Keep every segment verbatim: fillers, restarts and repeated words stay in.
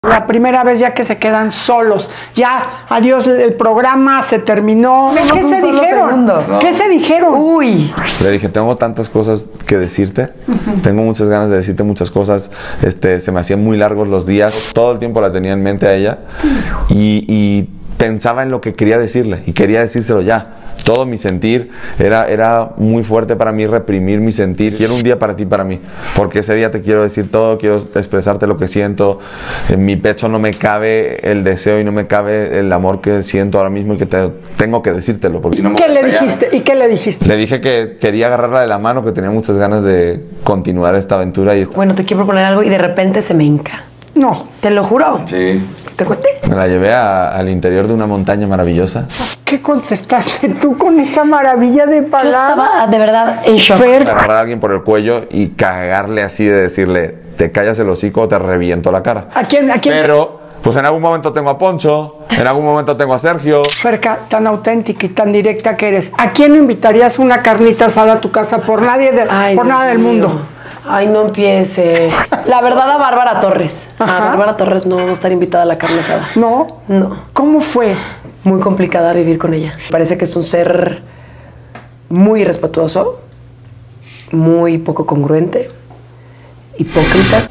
La primera vez ya que se quedan solos, ya, adiós, el programa se terminó. No, ¿Qué no, se solo dijeron? segundo. No. ¿Qué se dijeron? Uy. Le dije, tengo tantas cosas que decirte, uh-huh. tengo muchas ganas de decirte muchas cosas, este, se me hacían muy largos los días, todo el tiempo la tenía en mente a ella y, y pensaba en lo que quería decirle y quería decírselo ya. Todo mi sentir era, era muy fuerte para mí, reprimir mi sentir. Quiero un día para ti, para mí, porque ese día te quiero decir todo, quiero expresarte lo que siento. En mi pecho no me cabe el deseo y no me cabe el amor que siento ahora mismo y que te, tengo que decírtelo. Porque si no me ¿Qué le dijiste? ¿Y qué le dijiste? Le dije que quería agarrarla de la mano, que tenía muchas ganas de continuar esta aventura. Y bueno, te quiero proponer algo y de repente se me hinca. No. ¿Te lo juro? Sí. ¿Te conté? Me la llevé a, al interior de una montaña maravillosa. ¿Qué contestaste tú con esa maravilla de palabras? Yo estaba de verdad en shock. Agarrar a alguien por el cuello y cagarle así de decirle, te callas el hocico o te reviento la cara. ¿A quién? ¿A quién? Pero, pues en algún momento tengo a Poncho, en algún momento tengo a Sergio. Ferca, tan auténtica y tan directa que eres, ¿a quién invitarías una carnita asada a tu casa por nadie de, Ay, por Dios nada del mío. mundo? Ay, no empiece. La verdad, a Bárbara Torres. Ajá. A Bárbara Torres no estar invitada a la carne asada. ¿No? No. ¿Cómo fue? Muy complicada vivir con ella. Parece que es un ser muy irrespetuoso, muy poco congruente, hipócrita.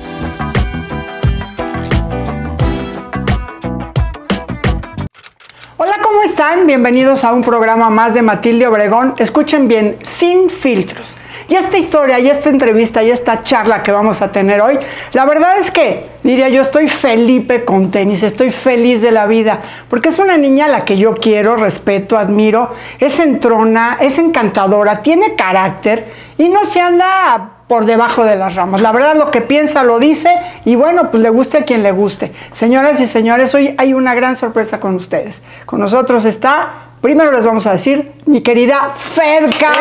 Hola, ¿cómo están? Bienvenidos a un programa más de Matilde Obregón. Escuchen bien, sin filtros. Y esta historia, y esta entrevista, y esta charla que vamos a tener hoy, la verdad es que, diría yo, estoy Felipe con tenis, estoy feliz de la vida, porque es una niña a la que yo quiero, respeto, admiro, es entrona, es encantadora, tiene carácter y no se anda por debajo de las ramas. La verdad, lo que piensa lo dice y bueno, pues le guste a quien le guste. Señoras y señores, hoy hay una gran sorpresa con ustedes. Con nosotros está, primero les vamos a decir, mi querida Ferca.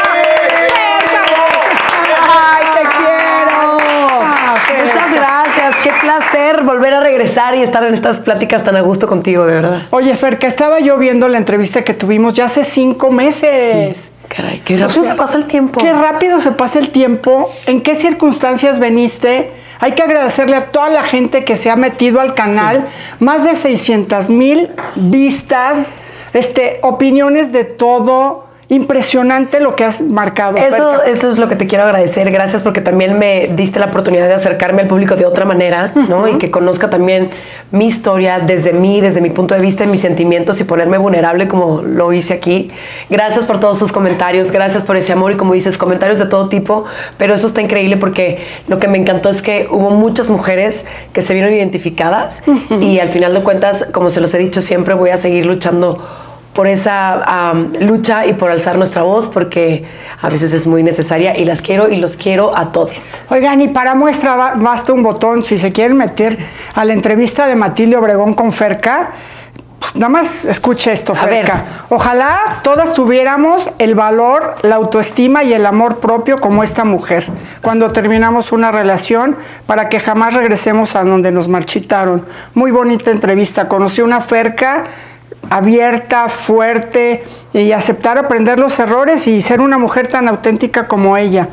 ¡Ay, te quiero! Ah, muchas gracias, qué placer volver a regresar y estar en estas pláticas tan a gusto contigo, de verdad. Oye, Ferca, estaba yo viendo la entrevista que tuvimos ya hace cinco meses. Sí. Caray, qué rápido o sea, se pasa el tiempo. Qué rápido se pasa el tiempo. ¿En qué circunstancias veniste? Hay que agradecerle a toda la gente que se ha metido al canal. Sí. Más de seiscientas mil vistas, este, opiniones de todo. Impresionante lo que has marcado. Eso, eso es lo que te quiero agradecer. Gracias porque también me diste la oportunidad de acercarme al público de otra manera, ¿no? Uh-huh. Y que conozca también mi historia desde mí, desde mi punto de vista, mis sentimientos y ponerme vulnerable como lo hice aquí. Gracias por todos sus comentarios, gracias por ese amor y como dices, comentarios de todo tipo, pero eso está increíble porque lo que me encantó es que hubo muchas mujeres que se vieron identificadas uh-huh. y al final de cuentas, como se los he dicho siempre, voy a seguir luchando por esa um, lucha y por alzar nuestra voz, porque a veces es muy necesaria y las quiero y los quiero a todos. Oigan, y para muestra basta un botón, si se quieren meter a la entrevista de Matilde Obregón con Ferca, pues nada más escuche esto, Ferca. Ojalá todas tuviéramos el valor, la autoestima y el amor propio como esta mujer, cuando terminamos una relación, para que jamás regresemos a donde nos marchitaron. Muy bonita entrevista, conocí una Ferca abierta, fuerte y aceptar aprender los errores y ser una mujer tan auténtica como ella.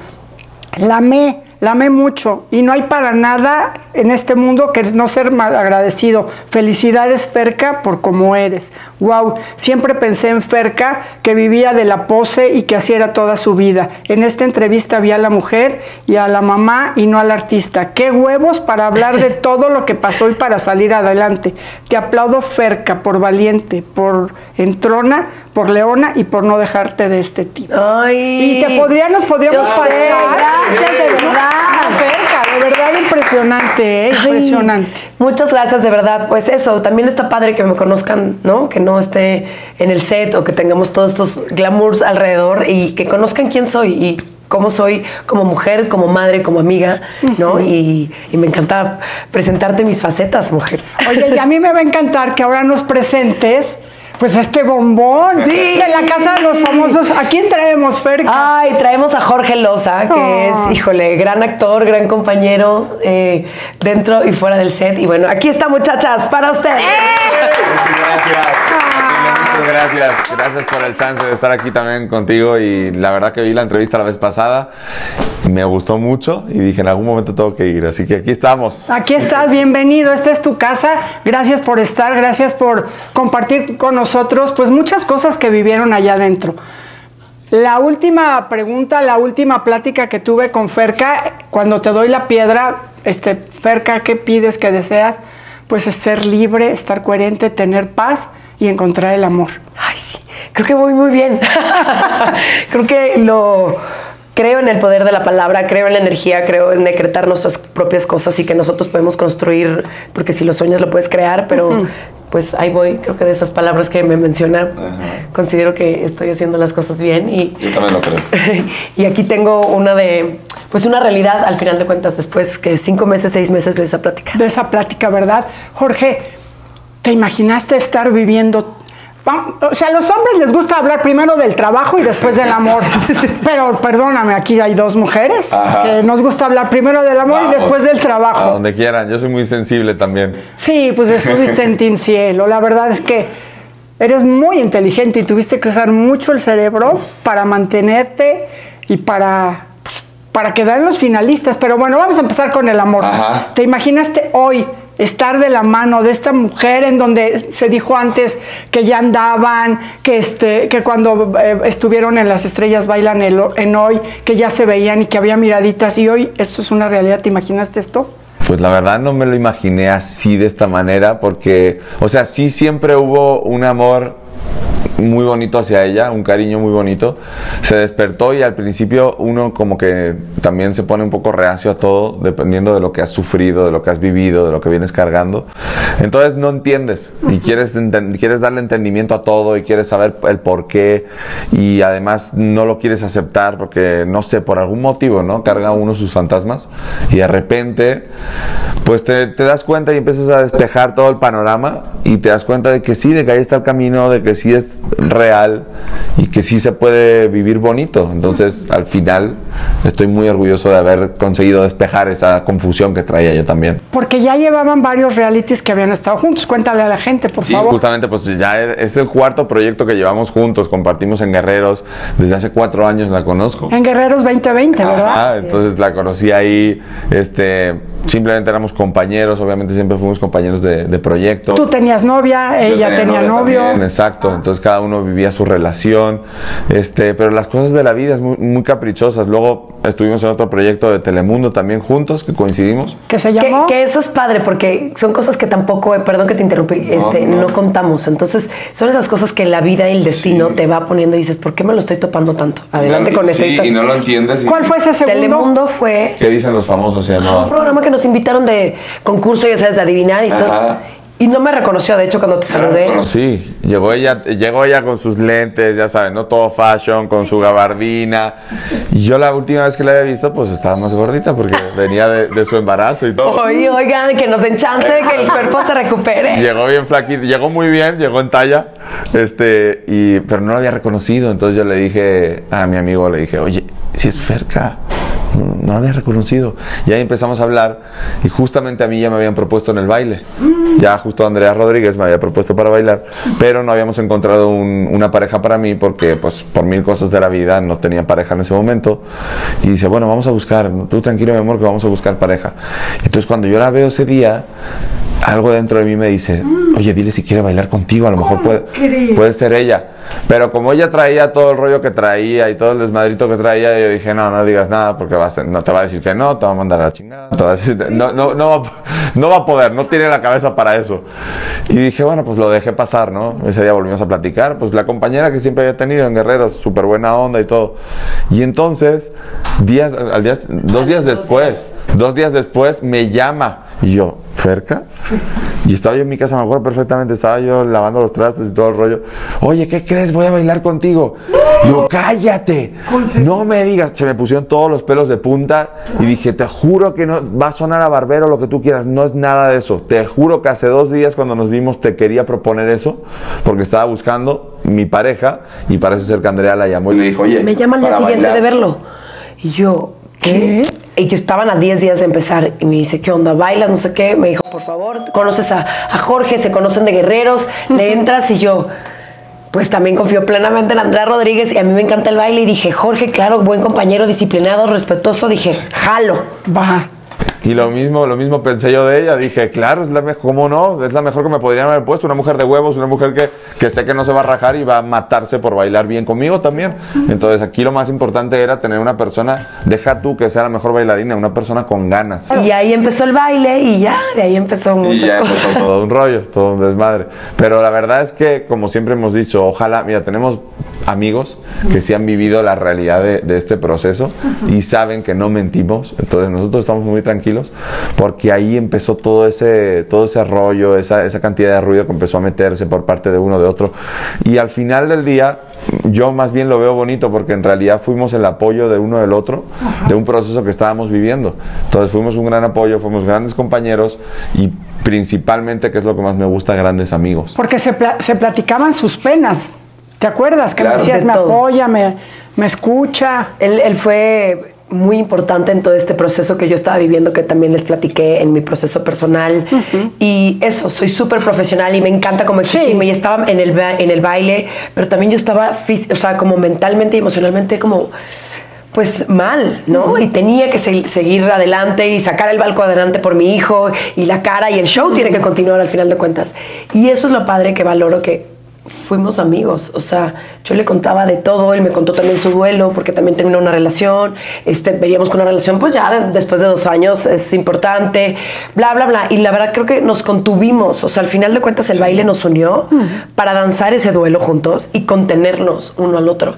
La amé, la amé mucho y no hay para nada en este mundo que no ser mal agradecido. Felicidades, Ferca, por cómo eres. Wow, siempre pensé en Ferca que vivía de la pose y que así era toda su vida. En esta entrevista vi a la mujer y a la mamá y no al artista. Qué huevos para hablar de todo lo que pasó y para salir adelante. Te aplaudo, Ferca, por valiente, por entrona, por leona y por no dejarte de este tipo. Ay, y te podría, nos podríamos pasar. Gracias, de verdad. Ferca, de verdad impresionante, ¿eh? Impresionante. Ay, muchas gracias, de verdad. Pues eso, también está padre que me conozcan, ¿no? Que no esté en el set o que tengamos todos estos glamours alrededor y que conozcan quién soy y cómo soy como mujer, como madre, como amiga, ¿no? Uh-huh. y, y me encanta presentarte mis facetas, mujer. Oye, y a mí me va a encantar que ahora nos presentes pues este bombón sí. de la Casa de los Famosos. ¿A quién traemos, Ferca? Ay, traemos a Jorge Loza, que oh. es, híjole, gran actor, gran compañero eh, dentro y fuera del set. Y bueno, aquí está, muchachas, para ustedes. ¡Eh! Muchas gracias. Ah. Muchas gracias. Gracias por el chance de estar aquí también contigo. Y la verdad que vi la entrevista la vez pasada. Me gustó mucho y dije, en algún momento tengo que ir. Así que aquí estamos. Aquí estás, bienvenido. Esta es tu casa. Gracias por estar, gracias por compartir con nosotros pues muchas cosas que vivieron allá adentro. La última pregunta, la última plática que tuve con Ferka, cuando te doy la piedra, este, Ferka, ¿qué pides, qué deseas? Pues es ser libre, estar coherente, tener paz y encontrar el amor. Ay, sí, creo que voy muy bien. Creo que lo... Creo en el poder de la palabra, creo en la energía, creo en decretar nuestras propias cosas y que nosotros podemos construir, porque si lo sueñas lo puedes crear, pero uh-huh. pues ahí voy, creo que de esas palabras que me menciona, uh-huh. considero que estoy haciendo las cosas bien y... Yo también lo creo. Y aquí tengo una de, pues una realidad al final de cuentas, después que cinco meses, seis meses de esa plática. De esa plática, ¿verdad? Jorge, ¿te imaginaste estar viviendo... O sea, a los hombres les gusta hablar primero del trabajo y después del amor. Pero perdóname, aquí hay dos mujeres Ajá. que nos gusta hablar primero del amor Vamos, y después del trabajo. A donde quieran, yo soy muy sensible también. Sí, pues estuviste en Team Cielo. La verdad es que eres muy inteligente y tuviste que usar mucho el cerebro para mantenerte y para, pues, para quedar en los finalistas. Pero bueno, vamos a empezar con el amor. Ajá. ¿Te imaginaste hoy estar de la mano de esta mujer en donde se dijo antes que ya andaban, que, este, que cuando eh, estuvieron en Las Estrellas Bailan el, en Hoy, que ya se veían y que había miraditas y hoy esto es una realidad? ¿Te imaginaste esto? Pues la verdad no me lo imaginé así de esta manera porque, o sea, sí siempre hubo un amor muy bonito hacia ella, un cariño muy bonito. Se despertó y al principio uno como que también se pone un poco reacio a todo, dependiendo de lo que has sufrido, de lo que has vivido, de lo que vienes cargando. Entonces no entiendes y quieres, quieres darle entendimiento a todo y quieres saber el por qué y además no lo quieres aceptar porque, no sé, por algún motivo, ¿no? Carga uno sus fantasmas y de repente pues te, te das cuenta y empiezas a despejar todo el panorama y te das cuenta de que sí, de que ahí está el camino, de que sí es real y que sí se puede vivir bonito. Entonces al final estoy muy orgulloso de haber conseguido despejar esa confusión que traía yo también. Porque ya llevaban varios realities que habían estado juntos. Cuéntale a la gente, por sí, favor. Sí, justamente, pues ya es el cuarto proyecto que llevamos juntos. Compartimos en Guerreros. Desde hace cuatro años la conozco. En Guerreros veinte veinte, Ajá, ¿verdad? Entonces sí. La conocí ahí. Este, simplemente éramos compañeros. Obviamente siempre fuimos compañeros de, de proyecto. Tú tenías novia, ella tenía, tenía novio. También, exacto. Entonces cada uno vivía su relación. Este, pero las cosas de la vida es muy, muy caprichosas. Luego estuvimos en otro proyecto de Telemundo también juntos, que coincidimos. ¿Qué se llamó? Que, que eso es padre, porque son cosas que tampoco, perdón que te interrumpí, no, este, no. no contamos. Entonces, son esas cosas que la vida y el destino sí. te va poniendo y dices, ¿por qué me lo estoy topando tanto? Adelante no, con sí, este. Sí, y no lo entiendes. Y... ¿Cuál fue ese segundo? Telemundo fue... ¿Qué dicen los famosos? Se llamaba. Un programa que nos invitaron de concurso, ya sabes, de adivinar y Ajá. todo. Y no me reconoció, de hecho, cuando te saludé. Bueno, sí, llegó ella, llegó ella con sus lentes, ya saben, no todo fashion, con su gabardina. Y yo la última vez que la había visto, pues estaba más gordita porque venía de, de su embarazo y todo. Oye, oigan, que nos den chance de que el cuerpo se recupere. Llegó bien flaquita, llegó muy bien, llegó en talla, este, y, pero no la había reconocido. Entonces yo le dije a mi amigo, le dije, oye, si es Ferka. No, no la había reconocido. Y ahí empezamos a hablar y justamente a mí ya me habían propuesto en el baile. Mm. Ya justo Andrea Rodríguez me había propuesto para bailar, pero no habíamos encontrado un, una pareja para mí porque pues por mil cosas de la vida no tenía pareja en ese momento. Y dice, bueno, vamos a buscar, tú tranquilo mi amor que vamos a buscar pareja. Entonces cuando yo la veo ese día, algo dentro de mí me dice, oye, dile si quiere bailar contigo, a lo mejor puede, puede ser ella. Pero como ella traía todo el rollo que traía y todo el desmadrito que traía, yo dije, no, no digas nada porque va a ser, no te va a decir que no, te va a mandar a la chingada. Te va a decir, sí, no, no, no, va, no va a poder, no tiene la cabeza para eso. Y dije, bueno, pues lo dejé pasar, ¿no? Ese día volvimos a platicar, pues la compañera que siempre había tenido en Guerreros, súper buena onda y todo. Y entonces, días, al día, dos días después, dos días después me llama y yo, ¿Ferka? Y estaba yo en mi casa, me acuerdo perfectamente, estaba yo lavando los trastes y todo el rollo. Oye, ¿qué crees? Voy a bailar contigo. Y yo, cállate, no me digas. Se me pusieron todos los pelos de punta y dije, te juro que no va a sonar a barbero lo que tú quieras, no es nada de eso. Te juro que hace dos días cuando nos vimos te quería proponer eso porque estaba buscando mi pareja y parece ser que Andrea la llamó y le dijo, oye, me llama al día siguiente bailar. de verlo. Y yo, ¿qué? Y que estaban a diez días de empezar y me dice, ¿qué onda? ¿Bailas? No sé qué. Me dijo, por favor, conoces a, a Jorge, se conocen de Guerreros, le entras y yo, pues también confío plenamente en Andrea Rodríguez y a mí me encanta el baile y dije, Jorge, claro, buen compañero, disciplinado, respetuoso, dije, jalo. Va. Y lo mismo, lo mismo pensé yo de ella. Dije, claro, es la mejor, ¿cómo no? Es la mejor que me podrían haber puesto. Una mujer de huevos, una mujer que, que sé que no se va a rajar y va a matarse por bailar bien conmigo también. Entonces aquí lo más importante era tener una persona, deja tú que sea la mejor bailarina, una persona con ganas. Y ahí empezó el baile y ya, de ahí empezó muchas y ya cosas. empezó todo un rollo, todo un desmadre. Pero la verdad es que, como siempre hemos dicho, ojalá, mira, tenemos amigos que sí han vivido la realidad de, de este proceso y saben que no mentimos. Entonces nosotros estamos muy tranquilos porque ahí empezó todo ese, todo ese rollo, esa, esa cantidad de ruido que empezó a meterse por parte de uno de otro. Y al final del día, yo más bien lo veo bonito porque en realidad fuimos el apoyo de uno del otro, de un proceso que estábamos viviendo. Entonces fuimos un gran apoyo, fuimos grandes compañeros y principalmente, que es lo que más me gusta, grandes amigos. Porque se, pla se platicaban sus penas. ¿Te acuerdas? Que Claro. me decías, De me todo. apoya, me, me escucha. Él, él fue muy importante en todo este proceso que yo estaba viviendo, que también les platiqué en mi proceso personal. Uh-huh. Y eso, soy súper profesional y me encanta como exigirme. Sí. Y estaba en el, en el baile, pero también yo estaba, o sea, como mentalmente y emocionalmente como... pues mal, ¿no? Uh-huh. Y tenía que se seguir adelante y sacar el barco adelante por mi hijo y la cara y el show uh-huh. tiene que continuar al final de cuentas. Y eso es lo padre que valoro, que fuimos amigos, o sea, yo le contaba de todo, él me contó también su duelo, porque también terminó una relación, este, veríamos que una relación, pues ya de, después de dos años es importante, bla, bla, bla, y la verdad creo que nos contuvimos, o sea, al final de cuentas el baile nos unió uh-huh. para danzar ese duelo juntos y contenernos uno al otro,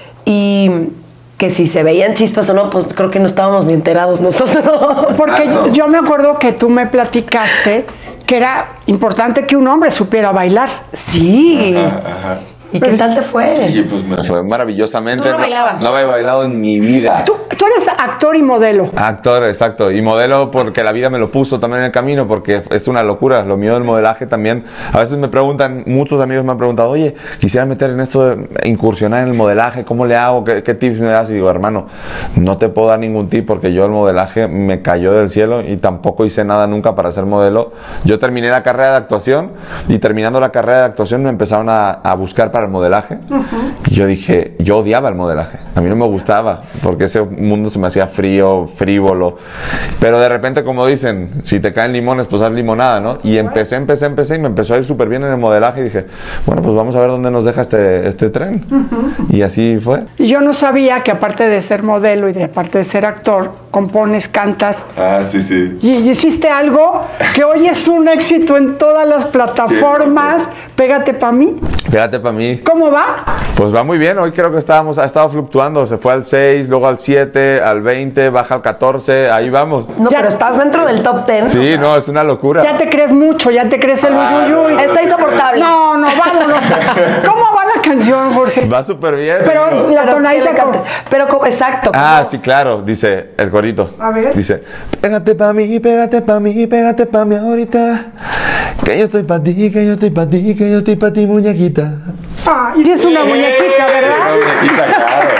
y... que si se veían chispas o no, pues creo que no estábamos ni enterados nosotros. Porque yo, yo me acuerdo que tú me platicaste que era importante que un hombre supiera bailar. Sí. Ajá, ajá. ¿Y qué tal te fue? Y pues me fue maravillosamente. ¿Tú no bailabas? No, no había bailado en mi vida. Tú, tú eres actor y modelo. Actor, exacto. Y modelo porque la vida me lo puso también en el camino, porque es una locura. Lo mío del modelaje también. A veces me preguntan, muchos amigos me han preguntado, oye, quisiera meter en esto, de incursionar en el modelaje, ¿cómo le hago? ¿Qué, qué tips me das? Y digo, hermano, no te puedo dar ningún tip porque yo el modelaje me cayó del cielo y tampoco hice nada nunca para ser modelo. Yo terminé la carrera de actuación y terminando la carrera de actuación me empezaron a, a buscar para el modelaje. Uh-huh. Y yo dije, yo odiaba el modelaje. A mí no me gustaba porque ese mundo se me hacía frío, frívolo. Pero de repente, como dicen, si te caen limones, pues haz limonada, ¿no? Y empecé, empecé, empecé y me empezó a ir súper bien en el modelaje y dije, bueno, pues vamos a ver dónde nos deja este, este tren. Uh-huh. Y así fue. Y yo no sabía que aparte de ser modelo y de aparte de ser actor, compones, cantas. Ah, sí, sí. Y, y hiciste algo que hoy es un éxito en todas las plataformas. Pégate pa' mí. Pégate pa' mí. ¿Cómo va? Pues va muy bien. Hoy creo que estábamos, ha estado fluctuando. Se fue al seis, luego al siete, al veinte, baja al catorce. Ahí vamos. No, ya, pero estás dentro del top ten. Sí, no, es una locura. Ya te crees mucho, ya te crees el ah, uy, uy, uy. Está insoportable. No, no, vámonos. ¿Cómo va la canción, Jorge? Va súper bien. Pero amigo. la Pero, tonadita. ¿qué le canta? Pero, ¿cómo? Exacto. Ah, ¿cómo? sí, claro, dice el corito. A ver. Dice, pégate pa' mí, pégate pa' mí, pégate pa' mí ahorita. Que yo estoy pa' ti, que yo estoy pa' ti, que yo estoy pa' ti, muñequita. Ah, y si es una muñequita, ¿verdad? Una muñequita, claro.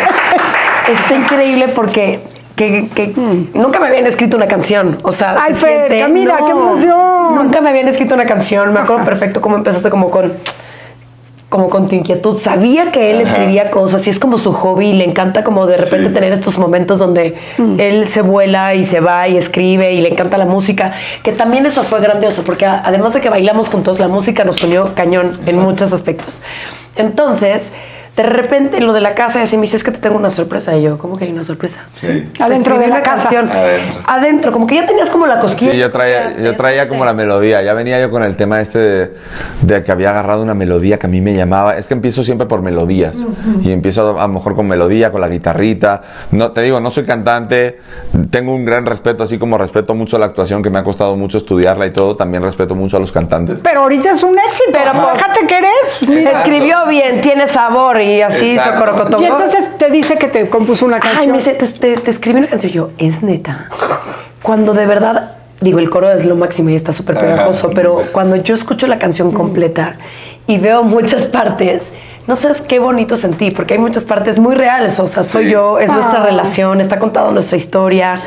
Está increíble porque que, que mm. nunca me habían escrito una canción. O sea, ay, se Ferca, siente, mira, no, qué emoción. Nunca me habían escrito una canción. Me acuerdo perfecto cómo empezaste como con... como con tu inquietud. Sabía que él Ajá. escribía cosas y es como su hobby. Le encanta como de repente sí. tener estos momentos donde mm. él se vuela y se va y escribe y le encanta la música, que también eso fue grandioso porque a, además de que bailamos juntos, la música nos unió cañón Exacto. en muchos aspectos. Entonces, de repente en lo de la casa y así me dice, es que te tengo una sorpresa. Y yo, ¿cómo que hay una sorpresa? Sí. sí. Adentro de la una casa. Canción. Adentro. Adentro, como que ya tenías como la cosquilla. Sí, yo traía, yo traía como la melodía. Ya venía yo con el tema este de, de que había agarrado una melodía que a mí me llamaba. Es que empiezo siempre por melodías. Uh-huh. Y empiezo a lo mejor con melodía, con la guitarrita. No, te digo, no soy cantante. Tengo un gran respeto, así como respeto mucho la actuación, que me ha costado mucho estudiarla y todo. También respeto mucho a los cantantes. Pero ahorita es un éxito. Pero pues, déjate querer. Exacto. Escribió bien, tiene sabor y así se y entonces te dice que te compuso una canción. Ay, me dice, te, te, te escribí una canción. Yo, es neta. Cuando de verdad, digo, el coro es lo máximo y está súper pegajoso, pero cuando yo escucho la canción completa y veo muchas partes, no sabes qué bonito sentí, porque hay muchas partes muy reales. O sea, soy sí. yo, es ah. nuestra relación, está contada nuestra historia.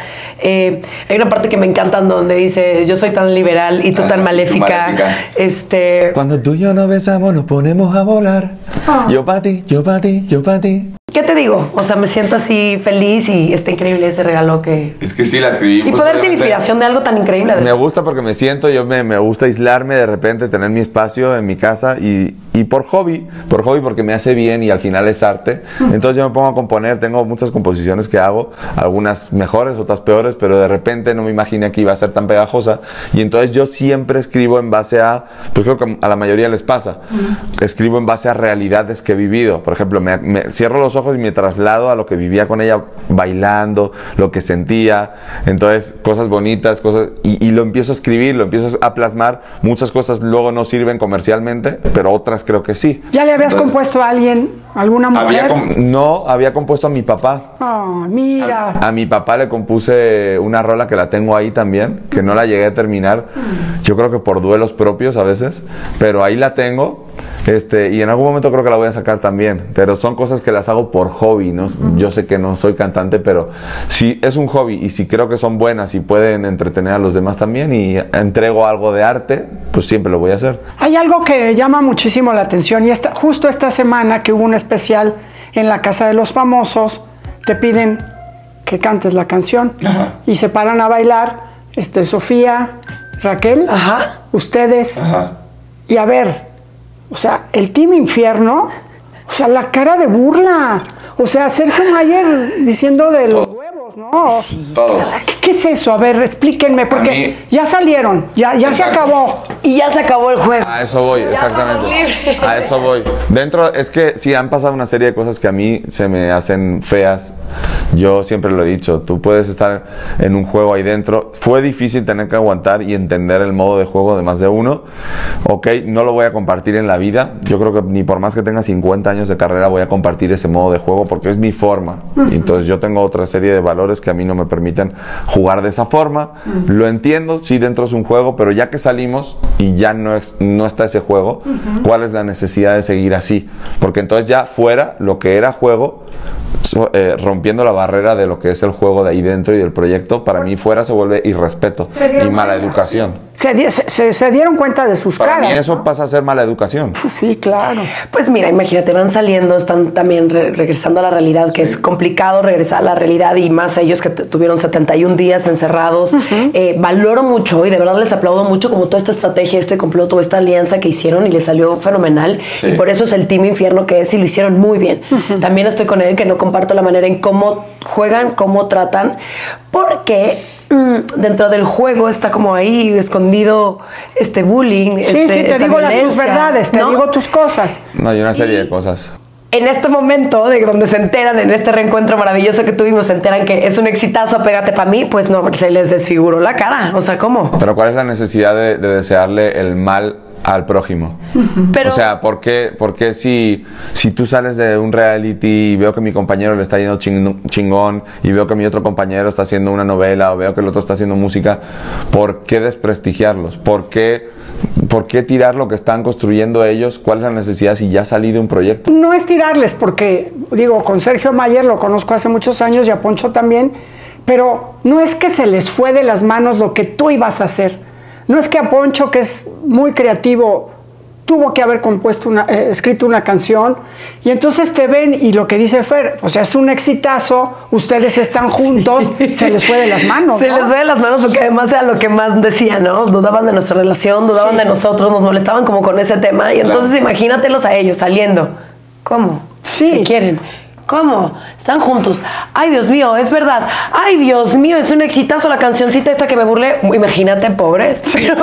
Eh, hay una parte que me encanta donde dice, yo soy tan liberal y tú tan maléfica. maléfica. Este... Cuando tú y yo nos besamos, nos ponemos a volar. Oh. Yo para ti, yo para ti, yo para ti. ¿Qué te digo? O sea, me siento así feliz y está increíble ese regalo que... Es que sí, la escribimos. Y poder ser inspiración de algo tan increíble. Me gusta porque me siento, yo me, me gusta aislarme de repente, tener mi espacio en mi casa y, y por hobby, por hobby porque me hace bien y al final es arte. Entonces yo me pongo a componer, tengo muchas composiciones que hago, algunas mejores, otras peores, pero de repente no me imaginé que iba a ser tan pegajosa. Y entonces yo siempre escribo en base a, pues creo que a la mayoría les pasa, escribo en base a realidades que he vivido. Por ejemplo, me, me cierro los ojos y me traslado a lo que vivía con ella bailando, lo que sentía, entonces cosas bonitas, cosas y, y lo empiezo a escribir, lo empiezo a plasmar. Muchas cosas luego no sirven comercialmente, pero otras creo que sí. ¿Ya le habías entonces, compuesto a alguien, alguna mujer? Había com no, había compuesto a mi papá. Oh, mira. A, a mi papá le compuse una rola que la tengo ahí también, que no la llegué a terminar, yo creo que por duelos propios a veces, pero ahí la tengo. Este, y en algún momento creo que la voy a sacar también, pero son cosas que las hago por hobby, ¿no? Uh-huh. Yo sé que no soy cantante, pero sí es un hobby y si creo que son buenas y pueden entretener a los demás también y entrego algo de arte, pues siempre lo voy a hacer. Hay algo que llama muchísimo la atención y esta, justo esta semana que hubo un especial en la Casa de los Famosos, te piden que cantes la canción. Uh-huh. Y se paran a bailar, este, Sofía, Raquel, uh-huh. ustedes, uh-huh. y a ver... O sea, el Team Infierno, o sea, la cara de burla. O sea, Sergio Mayer diciendo de los Todos. huevos, ¿no? Sí, todos. ¿Qué, ¿Qué es eso? A ver, explíquenme, porque mí, ya salieron, ya, ya se acabó. Y ya se acabó el juego. A eso voy, ya exactamente. A eso voy. Dentro, es que sí, han pasado una serie de cosas que a mí se me hacen feas. Yo siempre lo he dicho, tú puedes estar en un juego ahí dentro. Fue difícil tener que aguantar y entender el modo de juego de más de uno. Ok, no lo voy a compartir en la vida. Yo creo que ni por más que tenga cincuenta años de carrera voy a compartir ese modo de juego porque es mi forma. Uh-huh. Y entonces yo tengo otra serie de valores que a mí no me permiten jugar de esa forma. Uh-huh. Lo entiendo, sí, dentro es un juego, pero ya que salimos y ya no, es, no está ese juego, uh-huh. ¿cuál es la necesidad de seguir así? Porque entonces ya fuera lo que era juego, so, eh, rompiendo la barrera de lo que es el juego de ahí dentro y del proyecto, para mí fuera se vuelve irrespeto y mala educación. Se, se, se dieron cuenta de sus para caras. Para mí eso pasa a ser mala educación. Sí, claro. Pues mira, imagínate, van saliendo, están también re regresando a la realidad, que sí. es complicado regresar a la realidad y más ellos que tuvieron setenta y un días encerrados. Uh-huh. eh, valoro mucho y de verdad les aplaudo mucho como toda esta estrategia, este complot, esta alianza que hicieron y les salió fenomenal. Sí. Y por eso es el Team Infierno que es y lo hicieron muy bien. Uh-huh. También estoy con él que no comparto la manera en cómo juegan, cómo tratan, porque mm, dentro del juego está como ahí escondido este bullying. Sí, este, sí, te digo las tus verdades, te ¿no? digo tus cosas. No, hay una serie y, de cosas. En este momento de donde se enteran, en este reencuentro maravilloso que tuvimos, se enteran que es un exitazo, pégate pa' mí, pues no, se les desfiguró la cara. O sea, ¿cómo? Pero ¿cuál es la necesidad de, de desearle el mal al prójimo? Uh-huh. Pero, o sea, ¿por qué, por qué si, si tú sales de un reality y veo que mi compañero le está yendo ching, chingón y veo que mi otro compañero está haciendo una novela o veo que el otro está haciendo música, ¿por qué desprestigiarlos? ¿Por qué, por qué tirar lo que están construyendo ellos? ¿Cuál es la necesidad si ya salí de un proyecto? No es tirarles porque, digo, con Sergio Mayer lo conozco hace muchos años y a Poncho también, pero no es que se les fue de las manos lo que tú ibas a hacer. No es que a Poncho, que es muy creativo, tuvo que haber compuesto una, eh, escrito una canción y entonces te ven y lo que dice Fer, o sea, es un exitazo, ustedes están juntos, sí. se les fue de las manos. Se ¿no? les fue de las manos porque además era lo que más decía, ¿no? Dudaban de nuestra relación, dudaban sí. de nosotros, nos molestaban como con ese tema y entonces claro. imagínatelos a ellos saliendo. ¿Cómo? Sí. Si quieren. ¿Cómo? Están juntos. Ay, Dios mío, es verdad. Ay, Dios mío, es un exitazo la cancioncita esta que me burlé. Imagínate, pobres. Pero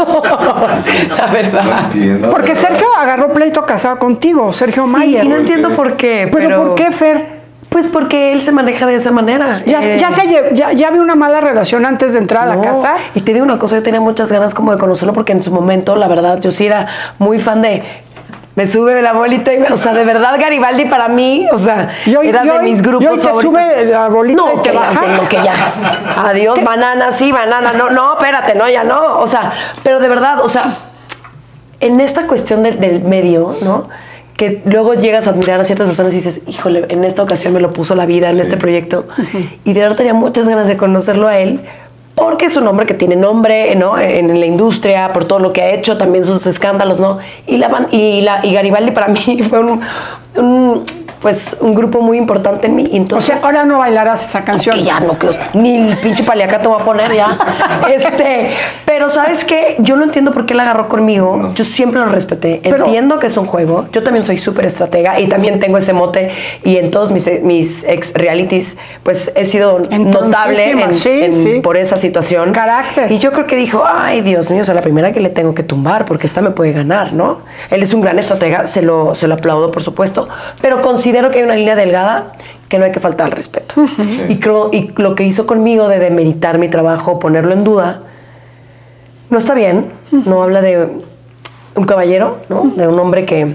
la verdad. No entiendo, porque pero... Sergio agarró pleito casado contigo, Sergio sí, Mayer. Y no entiendo por qué. ¿Pero, pero por qué, Fer? Pues porque él se maneja de esa manera. Ya, eh, ya, se, ya, ya había una mala relación antes de entrar no, a la casa. Y te digo una cosa, yo tenía muchas ganas como de conocerlo porque en su momento, la verdad, yo sí era muy fan de... Me sube la bolita y me, o sea, de verdad Garibaldi para mí, o sea, yo, era yo, de mis grupos yo, favoritos. Sube la bolita no, y te que baja. Ya, no, que ya. Adiós, ¿qué? Banana, sí, banana. No, no, espérate, no, ya no. O sea, pero de verdad, o sea, en esta cuestión de, del medio, ¿no? Que luego llegas a admirar a ciertas personas y dices, híjole, en esta ocasión me lo puso la vida en sí. este proyecto. Uh-huh. Y de verdad tenía muchas ganas de conocerlo a él, porque es un hombre que tiene nombre, ¿no? En, en la industria, por todo lo que ha hecho, también sus escándalos, ¿no? Y, la, y, la, y Garibaldi para mí fue un, un, pues, un grupo muy importante en mí. Entonces, o sea, ahora no bailarás esa canción. Que ya no, que ni el pinche paliacato va a poner ya. este, pero ¿sabes qué? Yo no entiendo por qué él agarró conmigo. No. Yo siempre lo respeté. Pero, entiendo que es un juego. Yo también soy súper estratega y también tengo ese mote. Y en todos mis, mis ex realities, pues he sido notable en, sí, en, sí. por esa situación. Carácter. Y yo creo que dijo, ay, Dios mío, o sea, la primera que le tengo que tumbar porque esta me puede ganar, ¿no? Él es un gran estratega, se lo, se lo aplaudo, por supuesto. Pero considero que hay una línea delgada que no hay que faltar al respeto. Uh-huh. Sí. Y, creo, y lo que hizo conmigo de demeritar mi trabajo, ponerlo en duda, no está bien. Uh-huh. No habla de un caballero, ¿no? Uh-huh. De un hombre que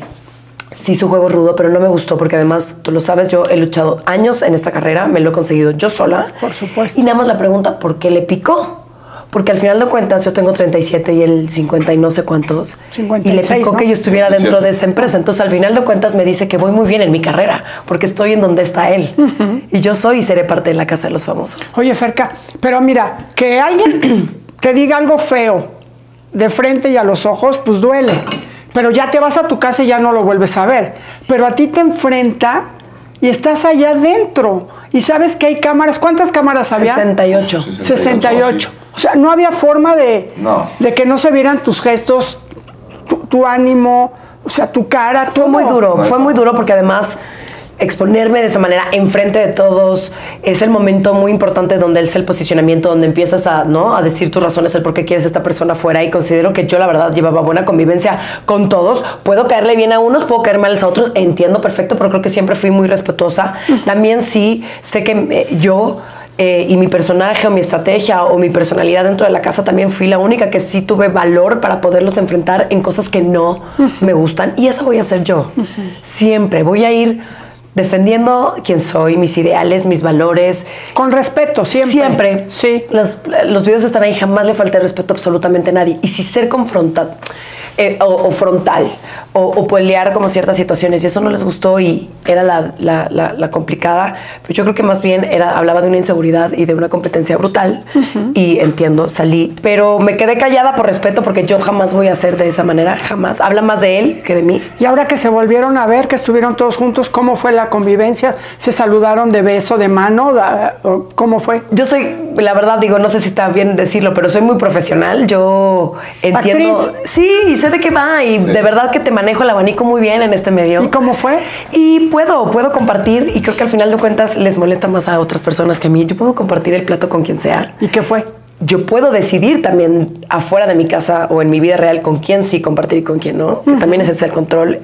sí su juego rudo, pero no me gustó porque además, tú lo sabes, yo he luchado años en esta carrera, me lo he conseguido yo sola. Por supuesto. Y nada más la pregunta, ¿por qué le picó? Porque al final de cuentas yo tengo treinta y siete y él cincuenta y no sé cuántos. cincuenta y seis, y le picó, ¿no?, que yo estuviera dentro ¿cierto?, de esa empresa. Entonces al final de cuentas me dice que voy muy bien en mi carrera porque estoy en donde está él. Uh-huh. Y yo soy y seré parte de la Casa de los Famosos. Oye, Ferka, pero mira, que alguien te diga algo feo de frente y a los ojos, pues duele. Pero ya te vas a tu casa y ya no lo vuelves a ver. Pero a ti te enfrenta y estás allá adentro. Y sabes que hay cámaras. ¿Cuántas cámaras había? sesenta y ocho. sesenta y ocho. O sea, no había forma de, no. de que no se vieran tus gestos, tu, tu ánimo, o sea, tu cara. Fue todo. muy duro, no. fue muy duro porque además exponerme de esa manera enfrente de todos es el momento muy importante donde es el posicionamiento, donde empiezas a, ¿no?, a decir tus razones, el por qué quieres a esta persona fuera. Y considero que yo la verdad llevaba buena convivencia con todos. Puedo caerle bien a unos, puedo caer mal a otros, entiendo perfecto, pero creo que siempre fui muy respetuosa. Uh-huh. También sí sé que eh, yo Eh, y mi personaje o mi estrategia o mi personalidad dentro de la casa también fui la única que sí tuve valor para poderlos enfrentar en cosas que no uh-huh. me gustan, y eso voy a hacer yo. Uh-huh. Siempre voy a ir defendiendo quién soy, mis ideales, mis valores. Con respeto, siempre. Siempre. Sí. Los, los videos están ahí, jamás le falté respeto a absolutamente nadie. Y si ser confrontado eh, o, o frontal o, o pelear como ciertas situaciones, y eso no les gustó y era la, la, la, la complicada, pero yo creo que más bien era, hablaba de una inseguridad y de una competencia brutal. Uh-huh. Y entiendo, salí, pero me quedé callada por respeto porque yo jamás voy a hacer de esa manera, jamás. Habla más de él que de mí. Y ahora que se volvieron a ver, que estuvieron todos juntos, ¿cómo fue la convivencia? ¿Se saludaron de beso, de mano? ¿Cómo fue? Yo soy, la verdad digo, no sé si está bien decirlo, pero soy muy profesional. Yo entiendo. ¿Actriz? Sí, sé de qué va y sí. de verdad que te manejo el abanico muy bien en este medio. ¿Y cómo fue? Y puedo, puedo compartir, y creo que al final de cuentas les molesta más a otras personas que a mí. Yo puedo compartir el plato con quien sea. ¿Y qué fue? Yo puedo decidir también afuera de mi casa o en mi vida real con quién sí compartir y con quién no. Uh-huh. Que también es ese el control.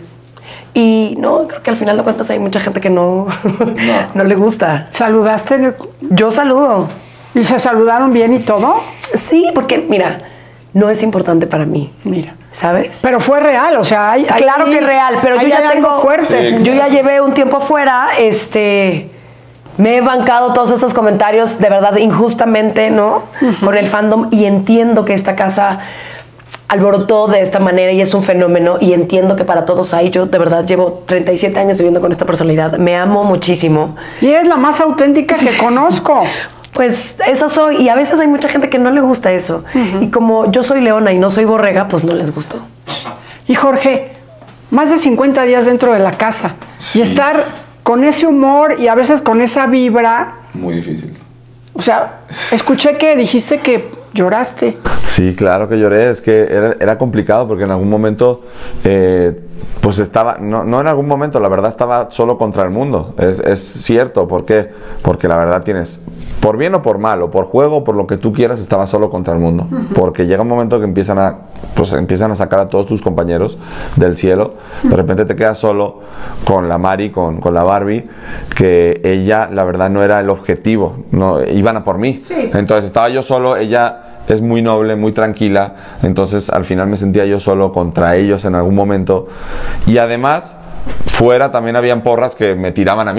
Y no, creo que al final de cuentas hay mucha gente que no, no. no le gusta. ¿Saludaste? Yo saludo. ¿Y se saludaron bien y todo? Sí, porque mira, no es importante para mí. Mira. ¿Sabes? Pero fue real, o sea, hay, claro hay, que es real, pero yo ya tengo fuerte. Sí. Yo ya llevé un tiempo afuera, este, me he bancado todos estos comentarios de verdad injustamente, ¿no? Uh-huh. Con el fandom, y entiendo que esta casa alborotó de esta manera y es un fenómeno, y entiendo que para todos hay. Yo de verdad llevo treinta y siete años viviendo con esta personalidad, me amo muchísimo. Y eres la más auténtica que conozco. Pues esa soy, y a veces hay mucha gente que no le gusta eso. Uh-huh. Y como yo soy leona y no soy borrega, pues no les gustó. Y Jorge, más de cincuenta días dentro de la casa. Sí. Y estar con ese humor y a veces con esa vibra. Muy difícil. O sea, escuché que dijiste que lloraste. Sí, claro que lloré. Es que era, era complicado porque en algún momento, eh, pues estaba, no, no en algún momento, la verdad estaba solo contra el mundo. Es, es cierto. ¿Por qué? Porque la verdad tienes, por bien o por mal, o por juego o por lo que tú quieras, estaba solo contra el mundo. Uh-huh. Porque llega un momento que empiezan a, pues empiezan a sacar a todos tus compañeros del cielo. De repente te quedas solo con la Mari, con, con la Barbie, que ella, la verdad, no era el objetivo. No, iban a por mí. Sí. Entonces estaba yo solo, ella es muy noble, muy tranquila, entonces al final me sentía yo solo contra ellos en algún momento. Y además, fuera también habían porras que me tiraban a mí.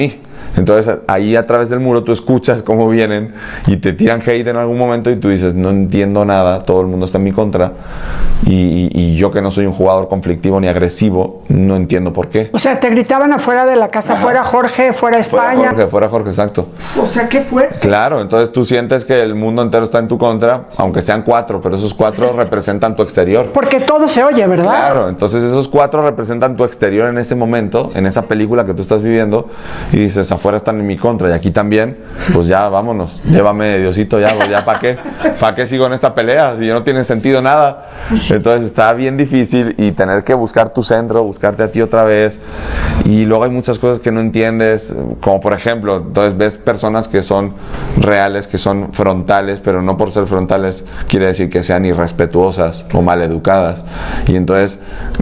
Entonces ahí a través del muro tú escuchas cómo vienen y te tiran hate en algún momento y tú dices, no entiendo nada, todo el mundo está en mi contra y, y, y yo que no soy un jugador conflictivo ni agresivo, no entiendo por qué. O sea, te gritaban afuera de la casa, Ajá. fuera Jorge, fuera España. Fuera Jorge, fuera Jorge, exacto. O sea, qué fuerte. Claro, entonces tú sientes que el mundo entero está en tu contra, aunque sean cuatro, pero esos cuatro representan tu exterior. Porque todo se oye, ¿verdad? Claro, entonces esos cuatro representan tu exterior en ese momento, en esa película que tú estás viviendo, y dices, afuera están en mi contra, y aquí también, pues ya, vámonos, llévame, Diosito, ya, pues ya, ¿para qué? ¿Para qué sigo en esta pelea? Si ya no tiene sentido nada. Entonces está bien difícil y tener que buscar tu centro, buscarte a ti otra vez, y luego hay muchas cosas que no entiendes, como por ejemplo, entonces ves personas que son reales, que son frontales, pero no por ser frontales quiere decir que sean irrespetuosas o maleducadas, y entonces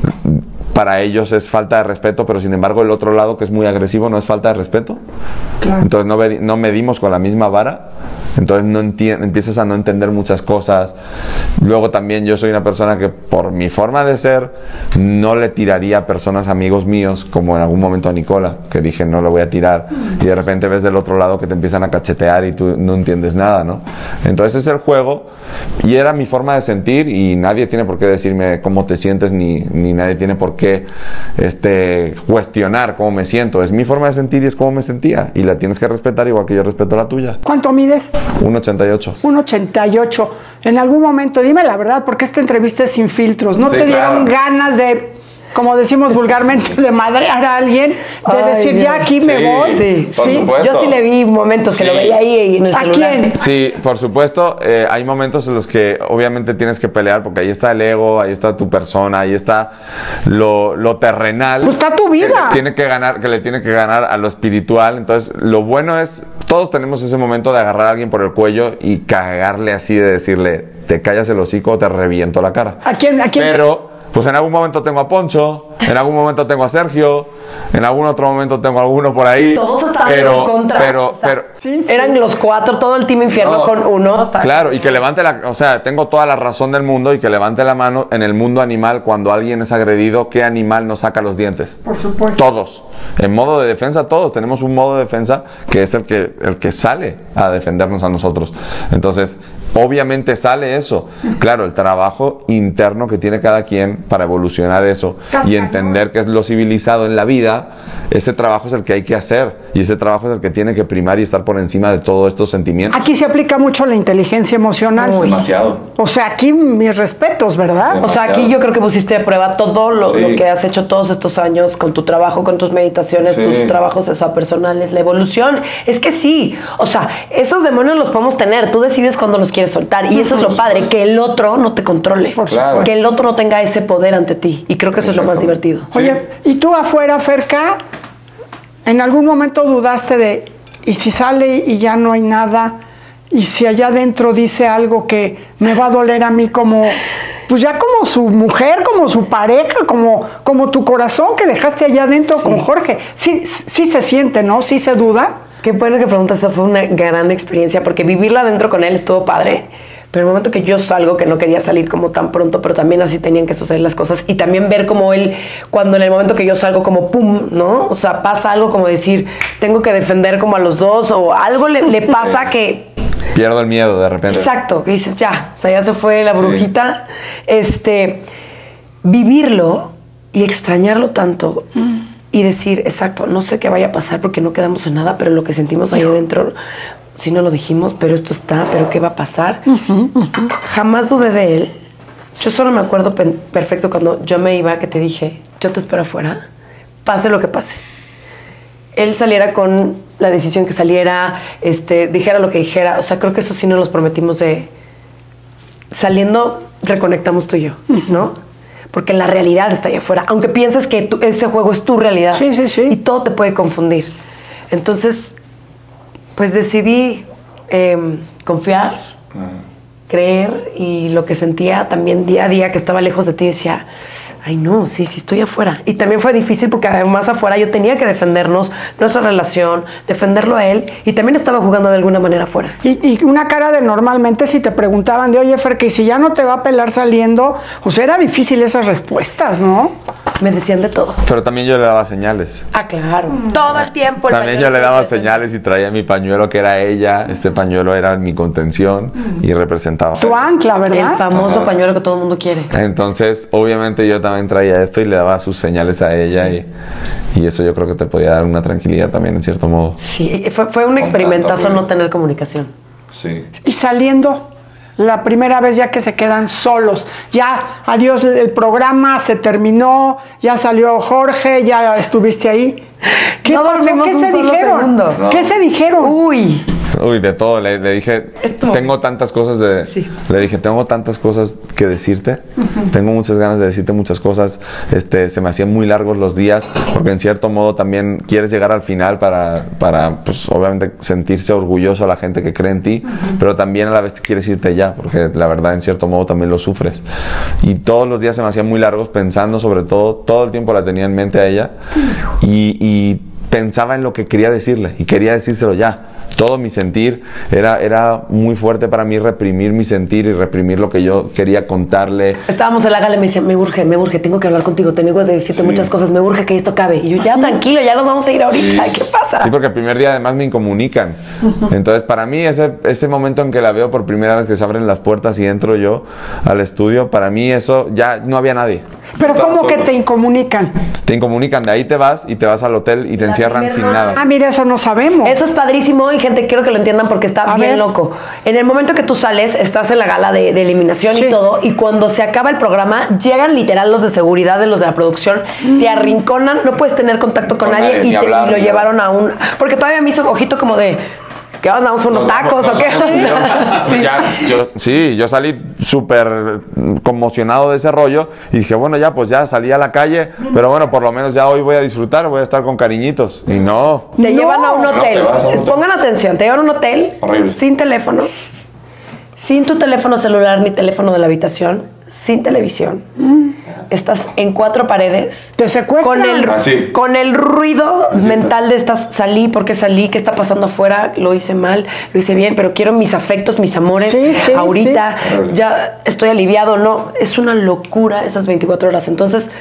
para ellos es falta de respeto, pero sin embargo el otro lado que es muy agresivo no es falta de respeto. Claro. Entonces no, no medimos con la misma vara, entonces no empiezas a no entender muchas cosas. Luego también yo soy una persona que por mi forma de ser no le tiraría a personas, amigos míos, como en algún momento a Nicola, que dije no le voy a tirar, y de repente ves del otro lado que te empiezan a cachetear y tú no entiendes nada, ¿no? Entonces es el juego y era mi forma de sentir y nadie tiene por qué decirme cómo te sientes ni, ni nadie tiene por qué este, cuestionar cómo me siento. Es mi forma de sentir y es cómo me sentía y la tienes que respetar igual que yo respeto la tuya. ¿Cuánto mides? uno ochenta y ocho. uno ochenta y ocho. En algún momento, dime la verdad, porque esta entrevista es sin filtros. ¿No sí, te dieron claro. ganas de, como decimos vulgarmente, de madrear a alguien? De Ay, decir, Dios. ya aquí Sí, me voy. Sí, por sí. supuesto. Yo sí le vi momentos que Sí. lo veía ahí en el ¿A celular. quién? Sí, por supuesto, eh, hay momentos en los que obviamente tienes que pelear porque ahí está el ego, ahí está tu persona, ahí está lo, lo terrenal. Pues está tu vida. Que le tiene que ganar, que le tiene que ganar a lo espiritual. Entonces, lo bueno es, todos tenemos ese momento de agarrar a alguien por el cuello y cagarle así, de decirle, te callas el hocico o te reviento la cara. ¿A quién? ¿A quién? Pero, pues en algún momento tengo a Poncho, en algún momento tengo a Sergio, en algún otro momento tengo a alguno por ahí. Todos estaban pero, en contra. Pero, o sea, pero, Sí, sí. eran los cuatro, todo el team infierno No. con uno. Hasta claro, y que levante la, o sea, tengo toda la razón del mundo y que levante la mano en el mundo animal cuando alguien es agredido, ¿qué animal no saca los dientes? Por supuesto. Todos. En modo de defensa, todos tenemos un modo de defensa que es el que, el que sale a defendernos a nosotros. Entonces, obviamente sale eso. Claro, el trabajo interno que tiene cada quien para evolucionar eso y entender que es lo civilizado en la vida, ese trabajo es el que hay que hacer y ese trabajo es el que tiene que primar y estar por encima de todos estos sentimientos. Aquí se aplica mucho la inteligencia emocional. Muy. Demasiado. O sea, aquí mis respetos, ¿verdad? O sea, aquí yo creo que pusiste a prueba todo lo, Sí. lo que has hecho todos estos años con tu trabajo, con tus meditaciones, Sí. tus trabajos eso, personales, la evolución. Es que sí, o sea, esos demonios los podemos tener, tú decides cuándo los quieres soltar y eso es lo padre, que el otro no te controle, Por Claro. que el otro no tenga ese poder ante ti y creo que eso es lo más Exacto. divertido. Sí. Oye, ¿y tú afuera, Ferca, en algún momento dudaste de, y si sale y ya no hay nada, y si allá adentro dice algo que me va a doler a mí como, pues ya como su mujer, como su pareja, como, como tu corazón que dejaste allá adentro Sí. con Jorge? Sí, sí se siente, ¿no? Sí se duda. Qué bueno que preguntas, esa fue una gran experiencia porque vivirla adentro con él estuvo padre. Pero el momento que yo salgo, que no quería salir como tan pronto, pero también así tenían que suceder las cosas. Y también ver como él, cuando en el momento que yo salgo como pum, ¿no? O sea, pasa algo como decir, tengo que defender como a los dos o algo le, le pasa que... Pierdo el miedo de repente. Exacto, que dices, ya, o sea, ya se fue la Sí. brujita. Este, vivirlo y extrañarlo tanto y decir, exacto, no sé qué vaya a pasar porque no quedamos en nada, pero lo que sentimos ahí adentro... Si no lo dijimos, pero esto está, pero ¿qué va a pasar? Uh-huh, uh-huh. Jamás dudé de él. Yo solo me acuerdo perfecto cuando yo me iba, que te dije, yo te espero afuera, pase lo que pase. Él saliera con la decisión que saliera, este, dijera lo que dijera. O sea, creo que eso sí nos los prometimos de... Saliendo, reconectamos tú y yo, ¿no? Porque la realidad está allá afuera. Aunque pienses que tú, ese juego es tu realidad. Sí, sí, sí. Y todo te puede confundir. Entonces... Pues decidí eh, confiar, uh-huh. creer y lo que sentía también día a día que estaba lejos de ti decía, ay no, sí, sí estoy afuera. Y también fue difícil porque además afuera yo tenía que defendernos, nuestra relación, defenderlo a él y también estaba jugando de alguna manera afuera. Y, y una cara de normalmente si te preguntaban de, oye Fer, que si ya no te va a pelar saliendo, o sea, era difícil esas respuestas, ¿no? me decían de todo. Pero también yo le daba señales. Ah, claro. Todo el tiempo. El También yo le daba señales y traía mi pañuelo que era ella. Este pañuelo era mi contención y representaba. Tu ancla, ¿verdad? El famoso pañuelo que todo el mundo quiere. Entonces, obviamente yo también traía esto y le daba sus señales a ella sí. y, y eso yo creo que te podía dar una tranquilidad también en cierto modo. Sí, fue, fue un experimentazo no tener comunicación. Sí. Y saliendo, la primera vez ya que se quedan solos, ya, adiós, el programa se terminó, ya salió Jorge, ya estuviste ahí. ¿Qué no pasó? ¿Qué se dijeron? No. ¿Qué se dijeron? Uy. Uy, de todo. Le, le dije, Esto. tengo tantas cosas de... Sí. Le dije, tengo tantas cosas que decirte. Uh-huh. Tengo muchas ganas de decirte muchas cosas. Este, se me hacían muy largos los días, porque en cierto modo también quieres llegar al final para, para pues, obviamente, sentirse orgulloso a la gente que cree en ti, uh-huh. pero también a la vez quieres irte ya, porque la verdad, en cierto modo, también lo sufres. Y todos los días se me hacían muy largos pensando, sobre todo, todo el tiempo la tenía en mente a ella, y, y pensaba en lo que quería decirle, y quería decírselo ya. Todo mi sentir era, era muy fuerte para mí, reprimir mi sentir y reprimir lo que yo quería contarle. Estábamos en la gala y me decía, me urge, me urge, tengo que hablar contigo, tengo que decirte sí. muchas cosas, me urge que esto acabe. Y yo, ya ¿sí? tranquilo, ya nos vamos a ir ahorita, sí. ¿qué pasa? Sí, porque el primer día además me incomunican. Uh-huh. Entonces para mí ese, ese momento en que la veo por primera vez, que se abren las puertas y entro yo al estudio, para mí eso ya no había nadie. Pero ¿cómo que te incomunican? Te incomunican, de ahí te vas y te vas al hotel y te la encierran sin nada. Ah, mira, eso no sabemos. Eso es padrísimo y gente, quiero que lo entiendan porque está a bien ver. loco. En el momento que tú sales, estás en la gala de, de eliminación sí. y todo, y cuando se acaba el programa, llegan literal los de seguridad, de los de la producción, mm. te arrinconan, no puedes tener contacto con, con nadie, nadie y, te, hablar, y lo llevaron a un... Porque todavía me hizo ojito como de... ¿Qué onda? ¿Vamos por unos tacos o qué? Sí, ya, yo, sí, yo salí súper conmocionado de ese rollo y dije, bueno, ya, pues ya salí a la calle, pero bueno, por lo menos ya hoy voy a disfrutar, voy a estar con cariñitos. Y no. Te no, llevan a un hotel. No, a un hotel. Pongan atención, te llevan a un hotel Horrible. sin teléfono, sin tu teléfono celular ni teléfono de la habitación, sin televisión. Mm. Estás en cuatro paredes. Te secuestran. Con el, ah, sí. con el ruido Así mental está. de estás, salí, ¿por qué salí? ¿Qué está pasando afuera? Lo hice mal, lo hice bien, pero quiero mis afectos, mis amores. Sí, sí, ahorita sí. ya estoy aliviado. No, es una locura esas veinticuatro horas. Entonces,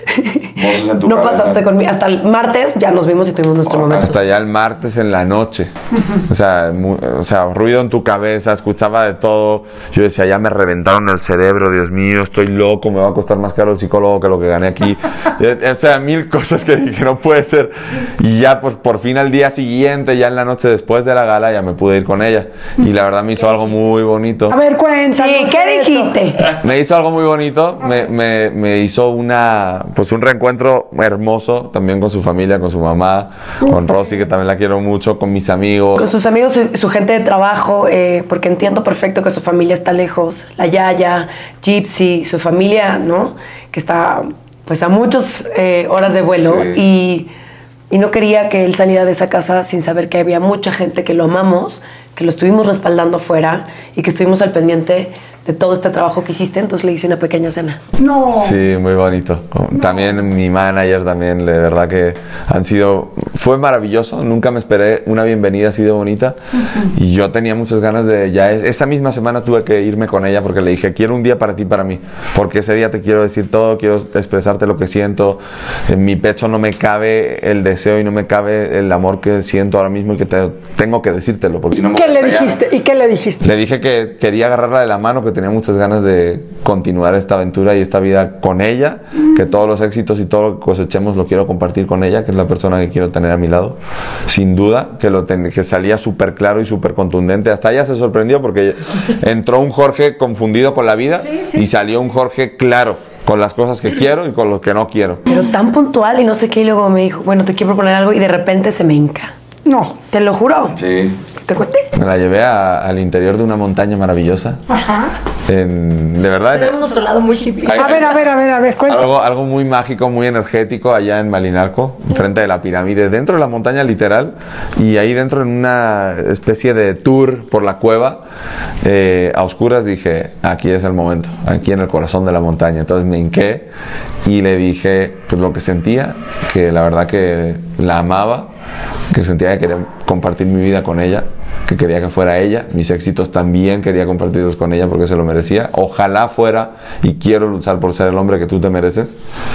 no cabeza. pasaste conmigo. Hasta el martes ya nos vimos y tuvimos nuestro oh, momento. Hasta ya el martes en la noche. o, sea, muy, o sea, ruido en tu cabeza, escuchaba de todo. Yo decía, ya me reventaron el cerebro, Dios mío, estoy loco, me va a costar más caro el psicólogo que lo que gané aquí. O sea, mil cosas que dije, no puede ser. Y ya, pues, por fin al día siguiente, ya en la noche después de la gala, ya me pude ir con ella. Y la verdad me hizo algo muy bonito. A ver, cuéntanos. Sí, ¿qué dijiste? Me hizo algo muy bonito. Me, me, me hizo una, pues, un reencuentro hermoso, también con su familia, con su mamá, con Rosy, que también la quiero mucho, con mis amigos. Con sus amigos, su, su gente de trabajo, eh, porque entiendo perfecto que su familia está lejos. La Yaya, Gypsy, su familia, ¿no? Que está... pues a muchas eh, horas de vuelo sí. y, y no quería que él saliera de esa casa sin saber que había mucha gente que lo amamos, que lo estuvimos respaldando afuera y que estuvimos al pendiente de todo este trabajo que hiciste, entonces le hice una pequeña cena. No. Sí, muy bonito. No. También mi manager, también, de verdad que han sido, fue maravilloso, nunca me esperé una bienvenida así de bonita uh-huh. y yo tenía muchas ganas de, ya es, esa misma semana tuve que irme con ella porque le dije, quiero un día para ti, para mí, porque ese día te quiero decir todo, quiero expresarte lo que siento, en mi pecho no me cabe el deseo y no me cabe el amor que siento ahora mismo y que te, tengo que decírtelo. Porque si no me ¿Qué le dijiste? ¿Y qué le dijiste? Le dije que quería agarrarla de la mano, que tenía muchas ganas de continuar esta aventura y esta vida con ella, mm. que todos los éxitos y todo lo que cosechemos lo quiero compartir con ella, que es la persona que quiero tener a mi lado, sin duda, que, lo ten, que salía súper claro y súper contundente. Hasta ella se sorprendió porque entró un Jorge confundido con la vida sí, sí. y salió un Jorge claro con las cosas que quiero y con lo que no quiero. Pero tan puntual y no sé qué, y luego me dijo, bueno, te quiero proponer algo, y de repente se me hinca. No. ¿Te lo juro? Sí. ¿Te cuente? Me la llevé a, al interior de una montaña maravillosa. Ajá. En, de verdad. Tenemos nuestro lado muy hippie. Hay, a ver, a ver, a ver, a ver, cuéntame. Algo, algo muy mágico, muy energético allá en Malinalco, enfrente de la pirámide, dentro de la montaña literal, y ahí dentro en una especie de tour por la cueva, eh, a oscuras dije, aquí es el momento, aquí en el corazón de la montaña. Entonces me hinqué y le dije pues lo que sentía, que la verdad que la amaba, que sentía que quería compartir mi vida con ella, que quería que fuera ella, mis éxitos también quería compartirlos con ella porque se lo merece. merecía. Ojalá fuera, y quiero luchar por ser el hombre que tú te mereces.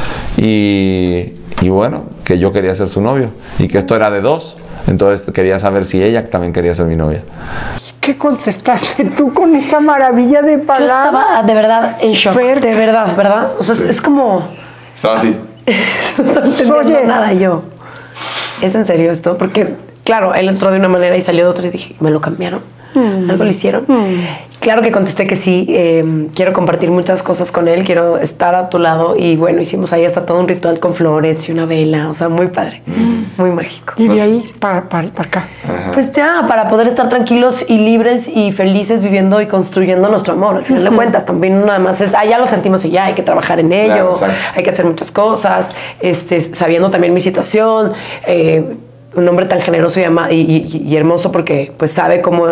Y, y bueno, que yo quería ser su novio y que esto era de dos. Entonces quería saber si ella también quería ser mi novia. ¿Qué contestaste tú con esa maravilla de palabras? Yo estaba de verdad en shock. Fer, de verdad, ¿verdad? O sea, sí. es como... Estaba así. No estaba entendiendo Oye. nada yo. ¿Es en serio esto? Porque, claro, él entró de una manera y salió de otra y dije, ¿me lo cambiaron? Mm. ¿Algo le hicieron? Mm. Claro que contesté que sí. Eh, quiero compartir muchas cosas con él. Quiero estar a tu lado. Y bueno, hicimos ahí hasta todo un ritual con flores y una vela. O sea, muy padre. Mm. Muy mágico. Y de ahí para pa, pa acá. Ajá. Pues ya, para poder estar tranquilos y libres y felices viviendo y construyendo nuestro amor. Al final uh-huh. de cuentas, también nada más es, ah, ya lo sentimos y ya hay que trabajar en ello. Claro, hay que hacer muchas cosas. Este, sabiendo también mi situación. Eh, un hombre tan generoso y, ama y, y, y hermoso porque pues sabe cómo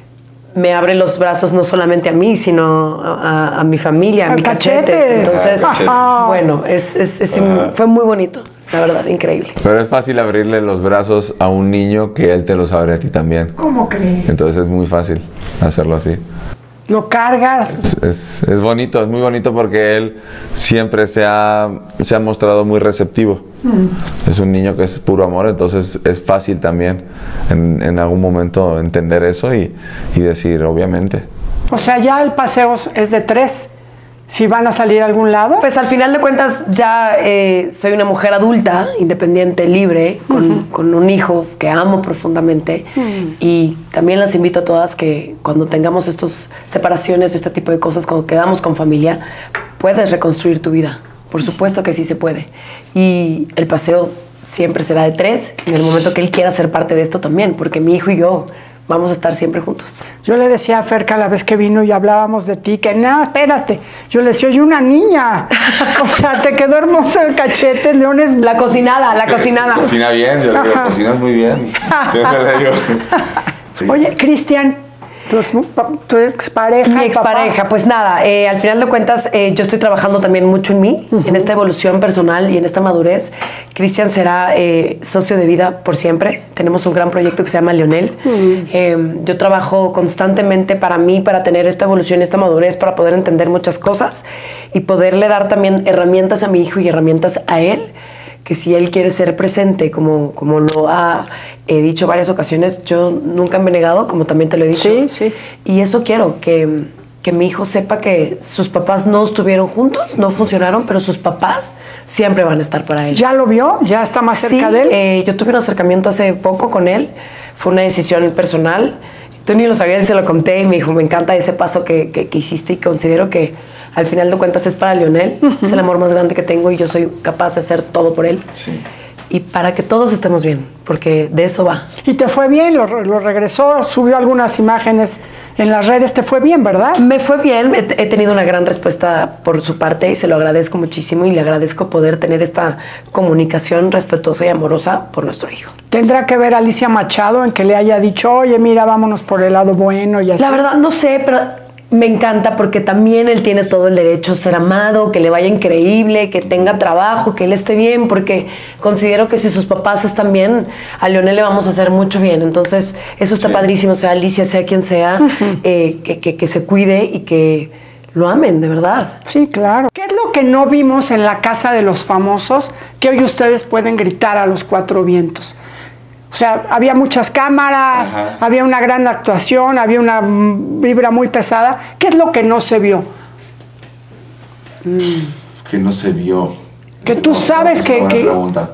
me abre los brazos no solamente a mí, sino a, a, a mi familia, a mi Cachetes. Entonces, ah, bueno, es, es, es, ah. fue muy bonito, la verdad, increíble. Pero es fácil abrirle los brazos a un niño que él te los abre a ti también. ¿Cómo crees? Entonces es muy fácil hacerlo así. Lo cargas. Es, es, es bonito, es muy bonito porque él siempre se ha, se ha mostrado muy receptivo. Mm. Es un niño que es puro amor, entonces es fácil también en, en algún momento entender eso y, y decir, obviamente. O sea, ya el paseo es de tres. Si van a salir a algún lado. Pues al final de cuentas ya eh, soy una mujer adulta, independiente, libre, con, uh-huh. con un hijo que amo profundamente. Uh-huh. Y también las invito a todas que cuando tengamos estas separaciones, este tipo de cosas, cuando quedamos con familia, puedes reconstruir tu vida. Por supuesto que sí se puede. Y el paseo siempre será de tres, en el momento que él quiera ser parte de esto también, porque mi hijo y yo vamos a estar siempre juntos. Yo le decía a Ferca la vez que vino y hablábamos de ti, que no, espérate. Yo le decía, oye, una niña. O sea, te quedó hermoso el cachete, Leones. La cocinada, la cocinada. Cocina bien, yo le digo, cocinas muy bien. Sí. Oye, Cristian, tu, ex, tu expareja. Mi expareja, pues nada, eh, al final de cuentas, eh, yo estoy trabajando también mucho en mí, uh-huh. en esta evolución personal y en esta madurez. Cristian será eh, socio de vida por siempre. Tenemos un gran proyecto que se llama Leonel. Uh-huh. eh, yo trabajo constantemente para mí, para tener esta evolución, esta madurez, para poder entender muchas cosas y poderle dar también herramientas a mi hijo y herramientas a él, que si él quiere ser presente, como, como lo ha eh, dicho varias ocasiones, yo nunca me he negado, como también te lo he dicho. Sí, sí. Y eso quiero, que, que mi hijo sepa que sus papás no estuvieron juntos, no funcionaron, pero sus papás siempre van a estar para él. ¿Ya lo vio? ¿Ya está más cerca sí, de él? Eh, yo tuve un acercamiento hace poco con él, fue una decisión personal. Tú ni lo sabías y se lo conté y me dijo, me encanta ese paso que, que, que hiciste y considero que al final de cuentas es para Leonel, uh-huh. es el amor más grande que tengo y yo soy capaz de hacer todo por él. Sí. Y para que todos estemos bien, porque de eso va. ¿Y te fue bien? ¿Lo, lo regresó? ¿Subió algunas imágenes en las redes? ¿Te fue bien, verdad? Me fue bien. He, he tenido una gran respuesta por su parte y se lo agradezco muchísimo y le agradezco poder tener esta comunicación respetuosa y amorosa por nuestro hijo. ¿Tendrá que ver Alicia Machado en que le haya dicho, oye, mira, vámonos por el lado bueno y así? La verdad, no sé, pero me encanta porque también él tiene todo el derecho a ser amado, que le vaya increíble, que tenga trabajo, que él esté bien, porque considero que si sus papás están bien, a Leonel le vamos a hacer mucho bien. Entonces, eso está sí. padrísimo, sea Alicia, sea quien sea, uh-huh. eh, que, que, que se cuide y que lo amen, de verdad. Sí, claro. ¿Qué es lo que no vimos en la Casa de los Famosos que hoy ustedes pueden gritar a los cuatro vientos? O sea, había muchas cámaras, Ajá. había una gran actuación, había una vibra muy pesada. ¿Qué es lo que no se vio? Mm. Que no se vio. Que tú sabes que... que...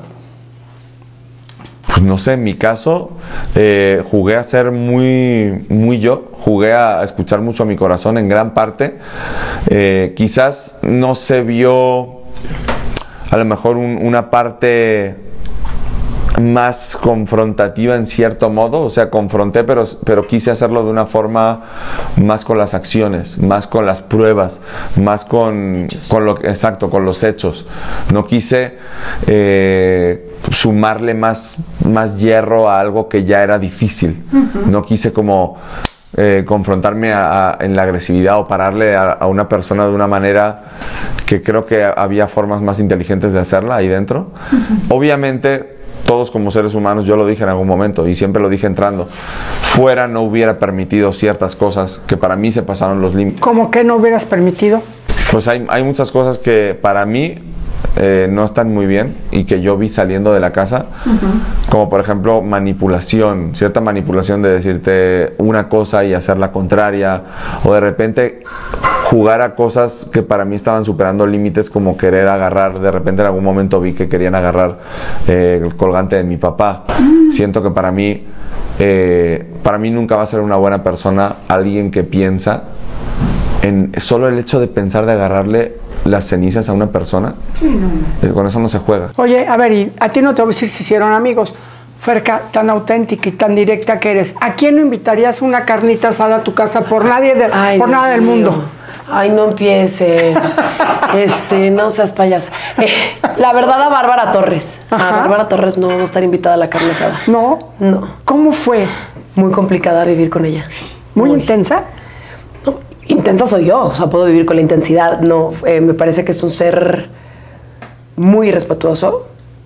Pues no sé, en mi caso, eh, jugué a ser muy, muy yo, jugué a escuchar mucho a mi corazón en gran parte. Eh, quizás no se vio a lo mejor un, una parte más confrontativa en cierto modo, o sea, confronté, pero, pero quise hacerlo de una forma más con las acciones, más con las pruebas, más con, con lo exacto, con los hechos. No quise eh, sumarle más, más hierro a algo que ya era difícil. Uh-huh. No quise como eh, confrontarme a, a, en la agresividad o pararle a, a una persona de una manera que creo que había formas más inteligentes de hacerla ahí dentro. Uh-huh. Obviamente todos como seres humanos, yo lo dije en algún momento y siempre lo dije entrando, fuera no hubiera permitido ciertas cosas que para mí se pasaron los límites. ¿Cómo que no hubieras permitido? Pues hay, hay muchas cosas que para mí eh, no están muy bien y que yo vi saliendo de la casa, uh-huh. como por ejemplo manipulación, cierta manipulación de decirte una cosa y hacer la contraria, o de repente jugar a cosas que para mí estaban superando límites, como querer agarrar, de repente en algún momento vi que querían agarrar eh, el colgante de mi papá. Mm. Siento que para mí, eh, para mí nunca va a ser una buena persona alguien que piensa en solo el hecho de pensar de agarrarle las cenizas a una persona. Sí, no. Con eso no se juega. Oye, a ver, y a ti no te voy a decir si hicieron amigos. Ferca, tan auténtica y tan directa que eres, ¿a quién no invitarías una carnita asada a tu casa por nadie de, Ay, por Dios nada del mío. mundo? Ay, no empiece. Este, no seas payasa. Eh, la verdad, a Bárbara Torres. Ajá. A Bárbara Torres no, no estar invitada a la carne asada. ¿No? No. ¿Cómo fue? Muy complicada vivir con ella. ¿Muy, Muy. intensa? No, intensa soy yo. O sea, puedo vivir con la intensidad. No, eh, me parece que es un ser muy irrespetuoso,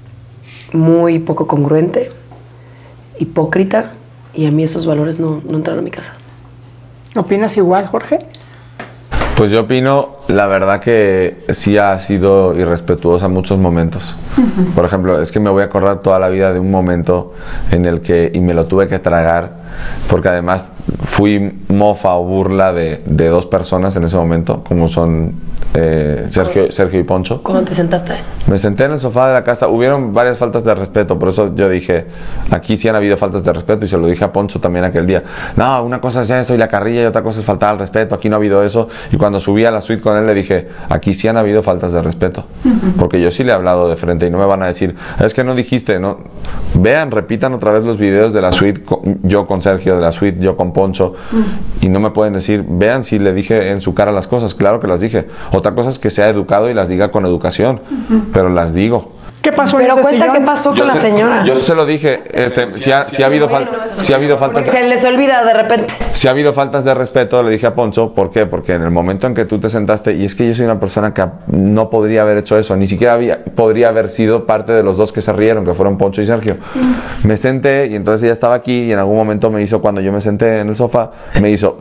muy poco congruente, hipócrita, y a mí esos valores no, no entran a mi casa. ¿Opinas igual, Jorge? Pues yo opino, la verdad que sí ha sido irrespetuosa en muchos momentos. Uh-huh. Por ejemplo, es que me voy a acordar toda la vida de un momento en el que, y me lo tuve que tragar, porque además fui mofa o burla de, de dos personas en ese momento, como son eh, Sergio, Sergio y Poncho. ¿Cómo te sentaste? Me senté en el sofá de la casa. Hubieron varias faltas de respeto, por eso yo dije, aquí sí han habido faltas de respeto, y se lo dije a Poncho también aquel día. No, una cosa es eso y la carrilla, y otra cosa es faltar al respeto, aquí no ha habido eso. Y cuando subí a la suite con él le dije, aquí sí han habido faltas de respeto, uh-huh. porque yo sí le he hablado de frente y no me van a decir, es que no dijiste, no. Vean, repitan otra vez los videos de la suite, yo con Sergio, de la suite, yo con Poncho, uh-huh. y no me pueden decir, vean si le dije en su cara las cosas. Claro que las dije. Otra cosa es que sea educado y las diga con educación, uh-huh. pero las digo. ¿Qué pasó? Pero cuenta sillón? qué pasó yo con se, la señora. Yo se lo dije, este, si, ha, si, ha habido fal, si ha habido faltas, se les olvida de repente. Si ha habido faltas de respeto, le dije a Poncho, ¿por qué? Porque en el momento en que tú te sentaste, y es que yo soy una persona que no podría haber hecho eso, ni siquiera había, podría haber sido parte de los dos que se rieron, que fueron Poncho y Sergio. Mm. Me senté y entonces ella estaba aquí y en algún momento me hizo, cuando yo me senté en el sofá, me hizo...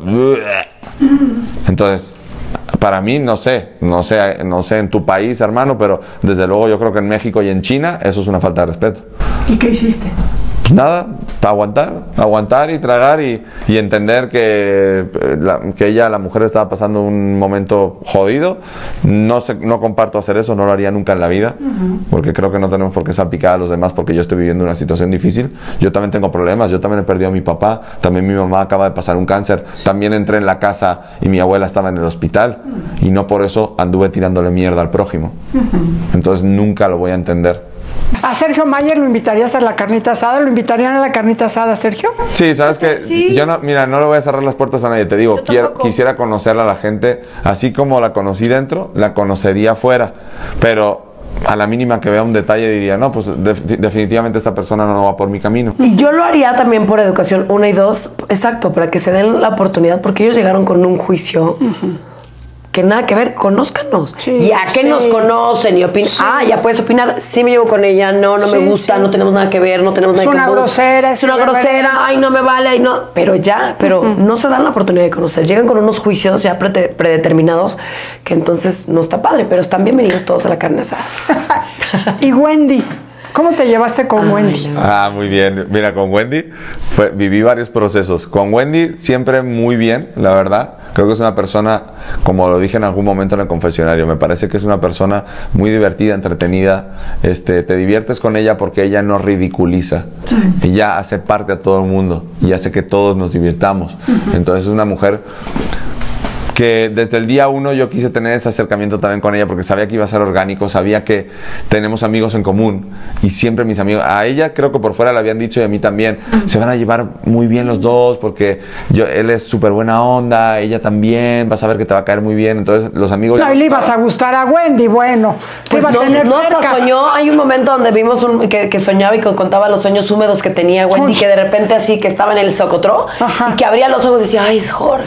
Entonces... Para mí, no sé, no sé, no sé en tu país, hermano, pero desde luego yo creo que en México y en China eso es una falta de respeto. ¿Y qué hiciste? Pues nada, aguantar, aguantar y tragar y, y entender que, la, que ella, la mujer, estaba pasando un momento jodido. No sé, no comparto hacer eso, no lo haría nunca en la vida, uh-huh. porque creo que no tenemos por qué salpicar a los demás porque yo estoy viviendo una situación difícil. Yo también tengo problemas, yo también he perdido a mi papá, también mi mamá acaba de pasar un cáncer, también entré en la casa y mi abuela estaba en el hospital, uh-huh. y no por eso anduve tirándole mierda al prójimo. Uh-huh. Entonces nunca lo voy a entender. ¿A Sergio Mayer lo invitarías a la carnita asada? ¿Lo invitarían a la carnita asada, Sergio? Sí, ¿sabes qué? Sí. Yo no, mira, no le voy a cerrar las puertas a nadie. Te digo, quiero, quisiera conocerla a la gente. Así como la conocí dentro, la conocería afuera. Pero a la mínima que vea un detalle diría, no, pues de, definitivamente esta persona no va por mi camino. Y yo lo haría también por educación, una y dos, exacto, para que se den la oportunidad, porque ellos llegaron con un juicio... Uh-huh. Que nada que ver, conózcanos. Sí, ya que sí. nos conocen y opinan. Sí. Ah, ya puedes opinar. Sí me llevo con ella, no, no sí, me gusta, sí. no tenemos nada que ver, no tenemos es nada que ver. Es una grosera, es una grosera, ay, no me vale, ay, no. Pero ya, pero uh-huh. no se dan la oportunidad de conocer. Llegan con unos juicios ya pre predeterminados que entonces no está padre, pero están bienvenidos todos a la carne asada. Y Wendy. ¿Cómo te llevaste con Ay, Wendy? No. Ah, muy bien. Mira, con Wendy fue, viví varios procesos. Con Wendy siempre muy bien, la verdad. Creo que es una persona, como lo dije en algún momento en el confesionario, me parece que es una persona muy divertida, entretenida. Este, te diviertes con ella porque ella no ridiculiza. Sí. Ella hace parte a todo el mundo y hace que todos nos divirtamos. Uh-huh. Entonces es una mujer... que desde el día uno yo quise tener ese acercamiento también con ella porque sabía que iba a ser orgánico, sabía que tenemos amigos en común y siempre mis amigos, a ella creo que por fuera le habían dicho y a mí también, uh-huh. se van a llevar muy bien los dos porque yo, él es súper buena onda, ella también, vas a ver que te va a caer muy bien, entonces los amigos... No, y le ibas a gustar a Wendy, bueno, pues iba no, a tener no cerca. hasta soñó, hay un momento donde vimos un, que, que soñaba y que contaba los sueños húmedos que tenía Wendy, Uy. que de repente así, que estaba en el socotró, Ajá. y que abría los ojos y decía, ay, es Jorge.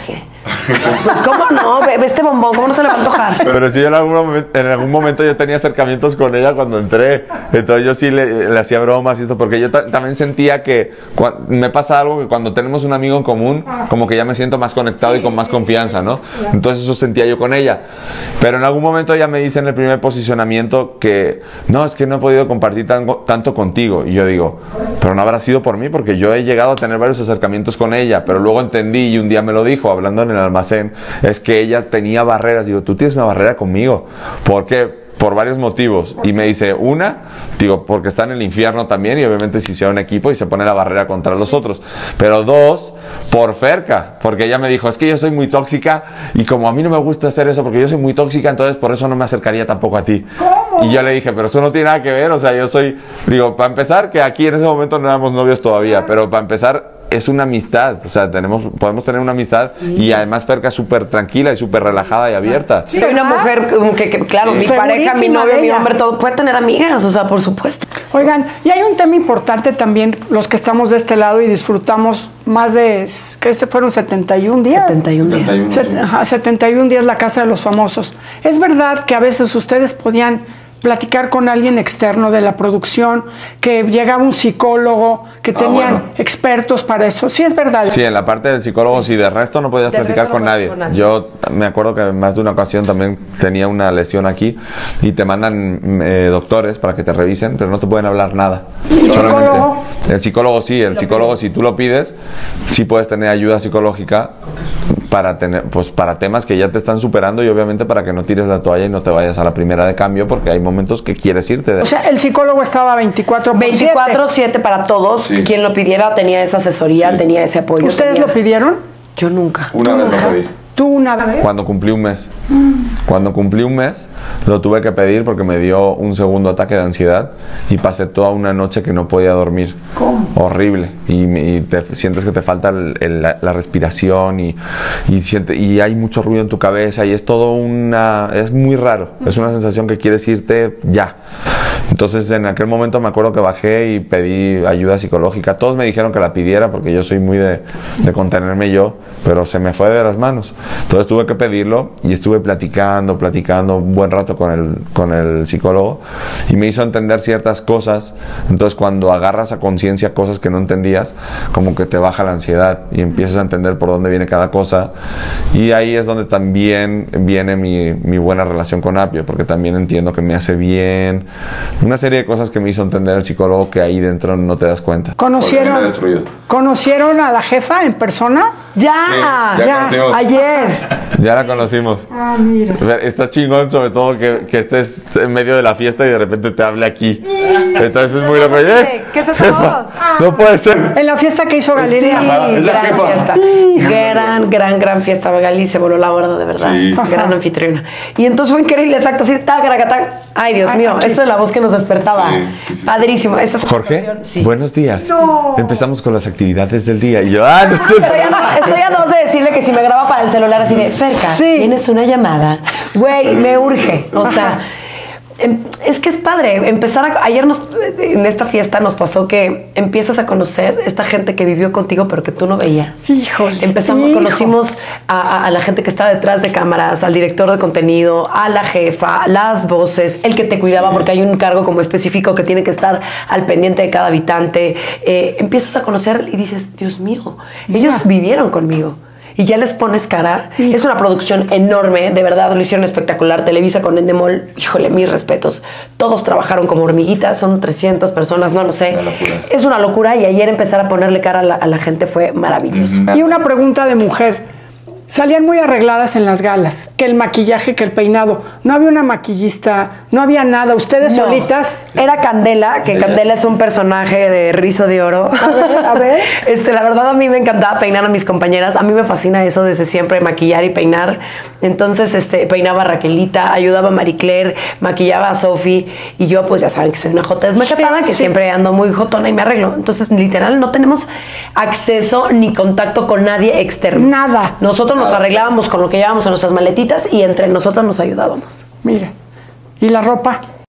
Pues cómo no, ve, ve este bombón, ¿cómo no se le va a antojar? Pero sí, yo en algún, momento, en algún momento yo tenía acercamientos con ella cuando entré. Entonces yo sí le, le hacía bromas y esto, porque yo también sentía que me pasa algo que cuando tenemos un amigo en común, como que ya me siento más conectado sí, y con más sí, confianza, ¿no? Entonces eso sentía yo con ella. Pero en algún momento ella me dice en el primer posicionamiento que no, es que no he podido compartir tan, tanto contigo. Y yo digo, pero no habrá sido por mí, porque yo he llegado a tener varios acercamientos con ella, pero luego entendí y un día me lo dijo, hablando en el almacén, es que ella tenía barreras. Digo, tú tienes una barrera conmigo. ¿Por qué? Por varios motivos. Y me dice, una, digo, porque está en el infierno también y obviamente se hicieron equipo y se pone la barrera contra los otros. Pero dos, por Ferca, porque ella me dijo, es que yo soy muy tóxica y como a mí no me gusta hacer eso porque yo soy muy tóxica, entonces por eso no me acercaría tampoco a ti. ¿Cómo? Y yo le dije, pero eso no tiene nada que ver, o sea, yo soy, digo, para empezar, que aquí en ese momento no éramos novios todavía, pero para empezar, es una amistad, o sea, tenemos, podemos tener una amistad sí. Y además Ferca es súper tranquila y súper relajada y abierta. Sí, soy una mujer que, que claro, sí. Mi pareja, mi novio, mi hombre, todo, puede tener amigas, o sea, por supuesto. Oigan, y hay un tema importante también, los que estamos de este lado y disfrutamos más de, ¿qué se fueron? setenta y un días. setenta y un días. setenta y uno, Set, sí. ajá, setenta y un días la casa de los famosos. Es verdad que a veces ustedes podían platicar con alguien externo de la producción, que llegaba un psicólogo, que tenían ah, bueno. expertos para eso. Sí, es verdad. Sí, en la parte del psicólogo, sí, de resto no podías de platicar con, no nadie. con nadie. Yo me acuerdo que más de una ocasión también tenía una lesión aquí y te mandan eh, doctores para que te revisen, pero no te pueden hablar nada. ¿El psicólogo? El psicólogo sí, el psicólogo si tú lo pides, sí puedes tener ayuda psicológica para tener, pues para temas que ya te están superando y obviamente para que no tires la toalla y no te vayas a la primera de cambio porque hay momentos que quieres irte. De... O sea, el psicólogo estaba veinticuatro siete para todos. Sí. Quien lo pidiera tenía esa asesoría, sí. Tenía ese apoyo. ¿Ustedes tenía... lo pidieron? Yo nunca. Una vez lo pedí. ¿Tú una vez? Cuando cumplí un mes. Mm. Cuando cumplí un mes, lo tuve que pedir porque me dio un segundo ataque de ansiedad y pasé toda una noche que no podía dormir. ¿Cómo? Horrible. Y, y te sientes que te falta el, el, la, la respiración y, y, siente, y hay mucho ruido en tu cabeza y es todo una... es muy raro. Es una sensación que quieres irte ya. Entonces en aquel momento me acuerdo que bajé y pedí ayuda psicológica. Todos me dijeron que la pidiera porque yo soy muy de, de contenerme yo, pero se me fue de las manos. Entonces tuve que pedirlo y estuve platicando, platicando un buen rato con el, con el psicólogo y me hizo entender ciertas cosas. Entonces cuando agarras a conciencia cosas que no entendías, como que te baja la ansiedad y empiezas a entender por dónde viene cada cosa. Y ahí es donde también viene mi, mi buena relación con Apio, porque también entiendo que me hace bien. Una serie de cosas que me hizo entender el psicólogo que ahí dentro no te das cuenta. ¿Conocieron, ¿conocieron a la jefa en persona? Ya, sí, ya, ya ayer. Ya la conocimos. Ah, mira. Está chingón, sobre todo que, que estés en medio de la fiesta y de repente te hable aquí. Entonces es muy loco. ¿Eh? ¿Qué es eso? No puede ser. En la fiesta que hizo Galería. Sí, gran fiesta. Gran, gran, gran fiesta. Gali se voló la borda, de verdad. Sí. Gran anfitriona. Y entonces fue increíble, exacto. Así, tac, ay, Dios Ay, mío. Esta es la voz que nos despertaba. Sí, sí, sí. Padrísimo. Esta Jorge, sí. Buenos días. No. Empezamos con las actividades del día. Y yo, ah, no, estoy, a, estoy a dos de decirle que si me graba para el celular así de, Ferca, sí. Tienes una llamada. Güey, me urge. O sea, es que es padre. Empezar a, ayer nos, en esta fiesta nos pasó que empiezas a conocer esta gente que vivió contigo, pero que tú no veías. Híjole. Empezamos, hijo. conocimos a, a, a la gente que estaba detrás de cámaras, al director de contenido, a la jefa, las voces, el que te cuidaba, sí. Porque hay un cargo como específico que tiene que estar al pendiente de cada habitante. Eh, empiezas a conocer y dices, Dios mío, ellos yeah. vivieron conmigo. Y ya les pones cara. Sí. Es una producción enorme, de verdad, lo hicieron espectacular. Televisa con Endemol, híjole, mis respetos. Todos trabajaron como hormiguitas, son trescientas personas, no lo sé. Una es una locura y ayer empezar a ponerle cara a la, a la gente fue maravilloso. Y una pregunta de mujer. Salían muy arregladas en las galas, que el maquillaje, que el peinado. No había una maquillista, no había nada. Ustedes no. solitas. Era Candela, que Candela es un personaje de Rizo de Oro. A ver, a ver. Este, la verdad a mí me encantaba peinar a mis compañeras. A mí me fascina eso desde siempre, maquillar y peinar. Entonces, este, peinaba a Raquelita, ayudaba a Marie Claire, maquillaba a Sophie. Y yo, pues ya saben que soy una jota desmacatada, sí, que sí. siempre ando muy jotona y me arreglo. Entonces, literal, no tenemos acceso ni contacto con nadie externo. Nada. Nosotros nos arreglábamos con lo que llevábamos en nuestras maletitas y entre nosotras nos ayudábamos. Mira, ¿y la ropa?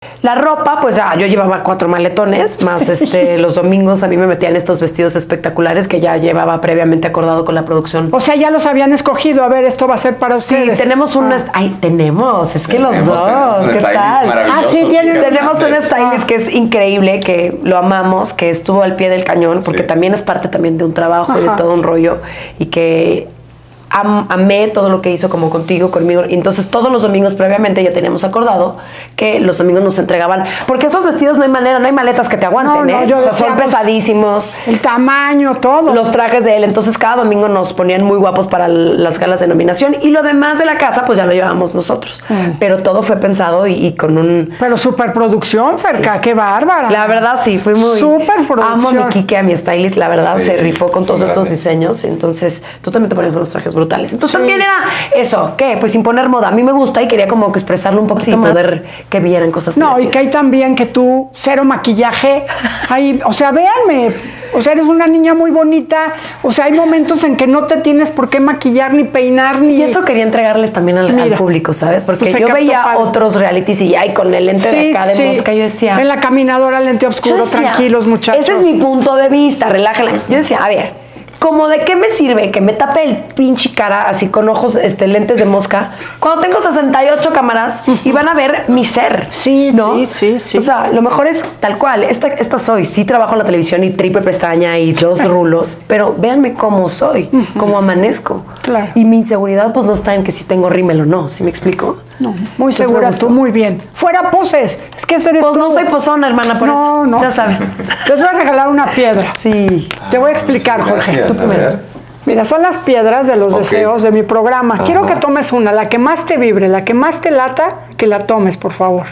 La ropa, pues ya, yo llevaba cuatro maletones, más este, los domingos a mí me metían estos vestidos espectaculares que ya llevaba previamente acordado con la producción. O sea, ya los habían escogido. A ver, esto va a ser para ustedes. Sí, tenemos un... Ah. Ay, tenemos, es que Tenemos, los dos, tenemos un ¿qué stylist tal? maravilloso, Ah, sí, tienen- Kike Tenemos un Hernández. stylist que es increíble, que lo amamos, que estuvo al pie del cañón, porque Sí. también es parte también de un trabajo y de Ajá. todo un rollo, y que am- amé todo lo que hizo como contigo, conmigo. Y entonces todos los domingos previamente ya teníamos acordado que los domingos nos entregaban, porque esos vestidos no hay manera, no hay maletas que te aguanten, No, no, ¿eh? yo O sea, decía, son pues, pesadísimos. El tamaño, todo. Los trajes de él, entonces cada domingo nos ponían muy guapos para l- las galas de nominación, y lo demás de la casa pues ya lo llevábamos nosotros. Mm. Pero todo fue pensado y, y con un... Pero superproducción, Ferca, qué bárbara. La verdad sí, fui muy... Superproducción. Amo a mi Kike, a mi stylist, la verdad Sí, se rifó con son todos estos grandes. diseños, entonces tú también te ponías unos trajes brutales. Entonces Sí. también era eso, ¿qué? Pues imponer moda. A mí me gusta y quería como que expresarlo un poquito Sí, más, ma- poder que vieran cosas No, y divertidas. que hay también que tú, cero maquillaje. Hay, o sea, véanme. O sea, eres una niña muy bonita. O sea, hay momentos en que no te tienes por qué maquillar, ni peinar, ni... Y eso quería entregarles también al, al Mira. público, ¿sabes? Porque Pues se yo captó veía padre. otros realities y ay, con el lente de acá de sí. mosca, yo decía... En la caminadora, lente Yo oscuro, decía, tranquilos, muchachos. Ese es mi punto de vista, relájala. Yo decía, a ver, ¿cómo de qué me sirve que me tape el pinche cara así con ojos, este, lentes de mosca, cuando tengo sesenta y ocho cámaras y van a ver mi ser? Sí, ¿no? sí, sí, sí. O sea, lo mejor es tal cual. Esta, esta soy. Sí trabajo en la televisión y triple pestaña y dos rulos, pero véanme cómo soy, cómo amanezco. Claro. Y mi inseguridad pues no está en que si tengo rímel o no, ¿sí me explico? No, muy Entonces, me segura gustó. tú, muy bien. Fuera poses. Es que ese eres Pues tú. no soy pozona, hermana, por no, eso. No, Ya sabes. Les voy a regalar una piedra. Sí. Te voy a explicar, Jorge. Gracias, Tú a primero. ver. Mira, son las piedras de los Ok. deseos de mi programa. Ajá. Quiero que tomes una, la que más te vibre, la que más te lata, que la tomes, por favor.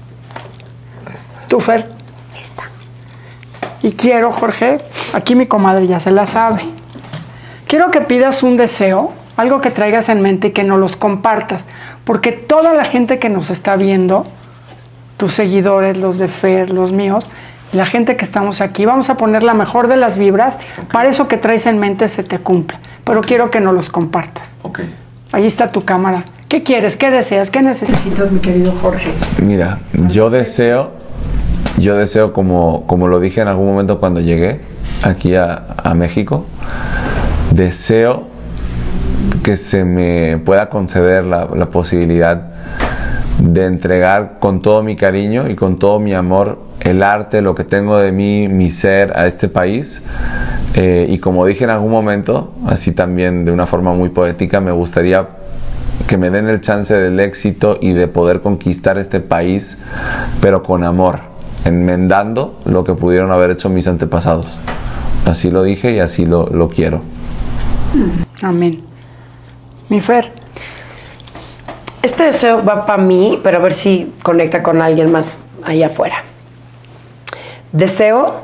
Tú, Fer. Esta. Y quiero, Jorge, aquí mi comadre ya se la sabe. Quiero que pidas un deseo, algo que traigas en mente y que nos los compartas. Porque toda la gente que nos está viendo, tus seguidores, los de Fer, los míos, la gente que estamos aquí, vamos a poner la mejor de las vibras para eso que traes en mente se te cumpla. Pero quiero que nos los compartas. Ok. Ahí está tu cámara. ¿Qué quieres? ¿Qué deseas? ¿Qué necesitas, mi querido Jorge? Mira, yo deseo, yo deseo como, como lo dije en algún momento cuando llegué aquí a, a México, deseo que se me pueda conceder la, la posibilidad de entregar con todo mi cariño y con todo mi amor el arte, lo que tengo de mí, mi ser a este país. Eh, y como dije en algún momento, así también de una forma muy poética, me gustaría que me den el chance del éxito y de poder conquistar este país, pero con amor, enmendando lo que pudieron haber hecho mis antepasados. Así lo dije y así lo, lo quiero. Amén. Mi Fer. Este deseo va para mí, pero a ver si conecta con alguien más allá afuera. Deseo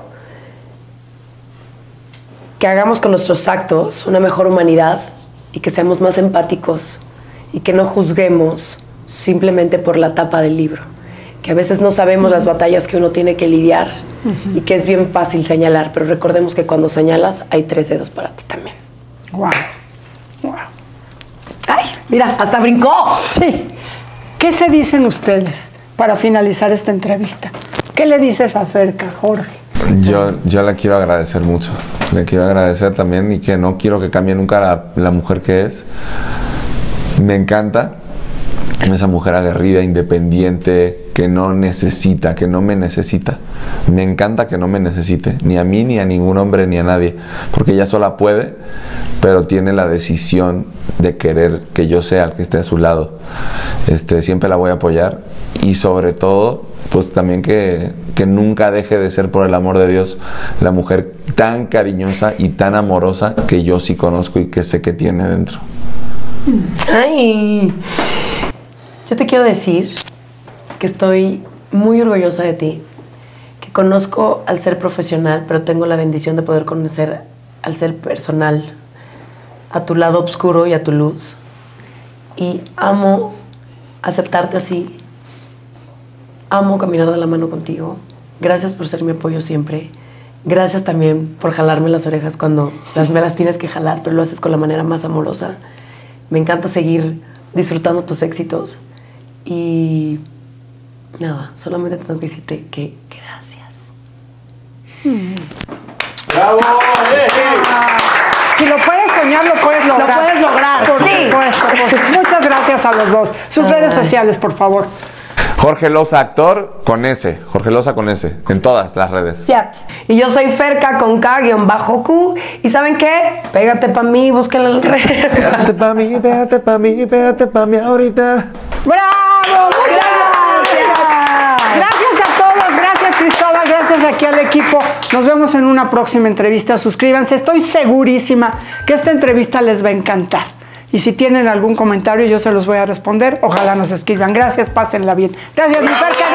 que hagamos con nuestros actos una mejor humanidad y que seamos más empáticos y que no juzguemos simplemente por la tapa del libro. Que a veces no sabemos las batallas que uno tiene que lidiar y que es bien fácil señalar, pero recordemos que cuando señalas hay tres dedos para ti también. Wow. Wow. ¡Ay! Mira, hasta brincó. Sí. ¿Qué se dicen ustedes para finalizar esta entrevista? ¿Qué le dices a Ferca, Jorge? Yo, yo le quiero agradecer mucho, le quiero agradecer también y que no quiero que cambie nunca la, la mujer que es. Me encanta esa mujer aguerrida, independiente, que no necesita, que no me necesita. Me encanta que no me necesite, ni a mí, ni a ningún hombre, ni a nadie, porque ella sola puede, pero tiene la decisión de querer que yo sea el que esté a su lado. Este, siempre la voy a apoyar y sobre todo, pues también que, que nunca deje de ser, por el amor de Dios, la mujer tan cariñosa y tan amorosa que yo sí conozco y que sé que tiene dentro. Ay, yo te quiero decir que estoy muy orgullosa de ti, que conozco al ser profesional, pero tengo la bendición de poder conocer al ser personal, a tu lado oscuro y a tu luz. Y amo aceptarte así, amo caminar de la mano contigo. Gracias por ser mi apoyo siempre. Gracias también por jalarme las orejas cuando las, me las tienes que jalar, pero lo haces con la manera más amorosa. Me encanta seguir disfrutando tus éxitos y Nada, solamente tengo que decirte que gracias. Mm. ¡Bravo! ¡Eh, eh! Si lo puedes soñar, lo puedes lograr. Lo puedes lograr, por sí. supuesto, por supuesto. Muchas gracias a los dos. Sus Ay. redes sociales, por favor. Jorge Loza, actor, con S. Jorge Loza con S. En todas las redes. Fiat. Y yo soy Ferca con K guión bajo Q. ¿Y saben qué? Pégate pa' mí, búsquenla en las redes. Pégate pa' mí, pégate pa' mí, pégate pa' mí ahorita. ¡Bravo! ¡Muchas gracias! Gracias a todos. Gracias, Cristóbal. Gracias aquí al equipo. Nos vemos en una próxima entrevista. Suscríbanse. Estoy segurísima que esta entrevista les va a encantar. Y si tienen algún comentario, yo se los voy a responder. Ojalá nos escriban. Gracias, pásenla bien. Gracias, mi Ferca.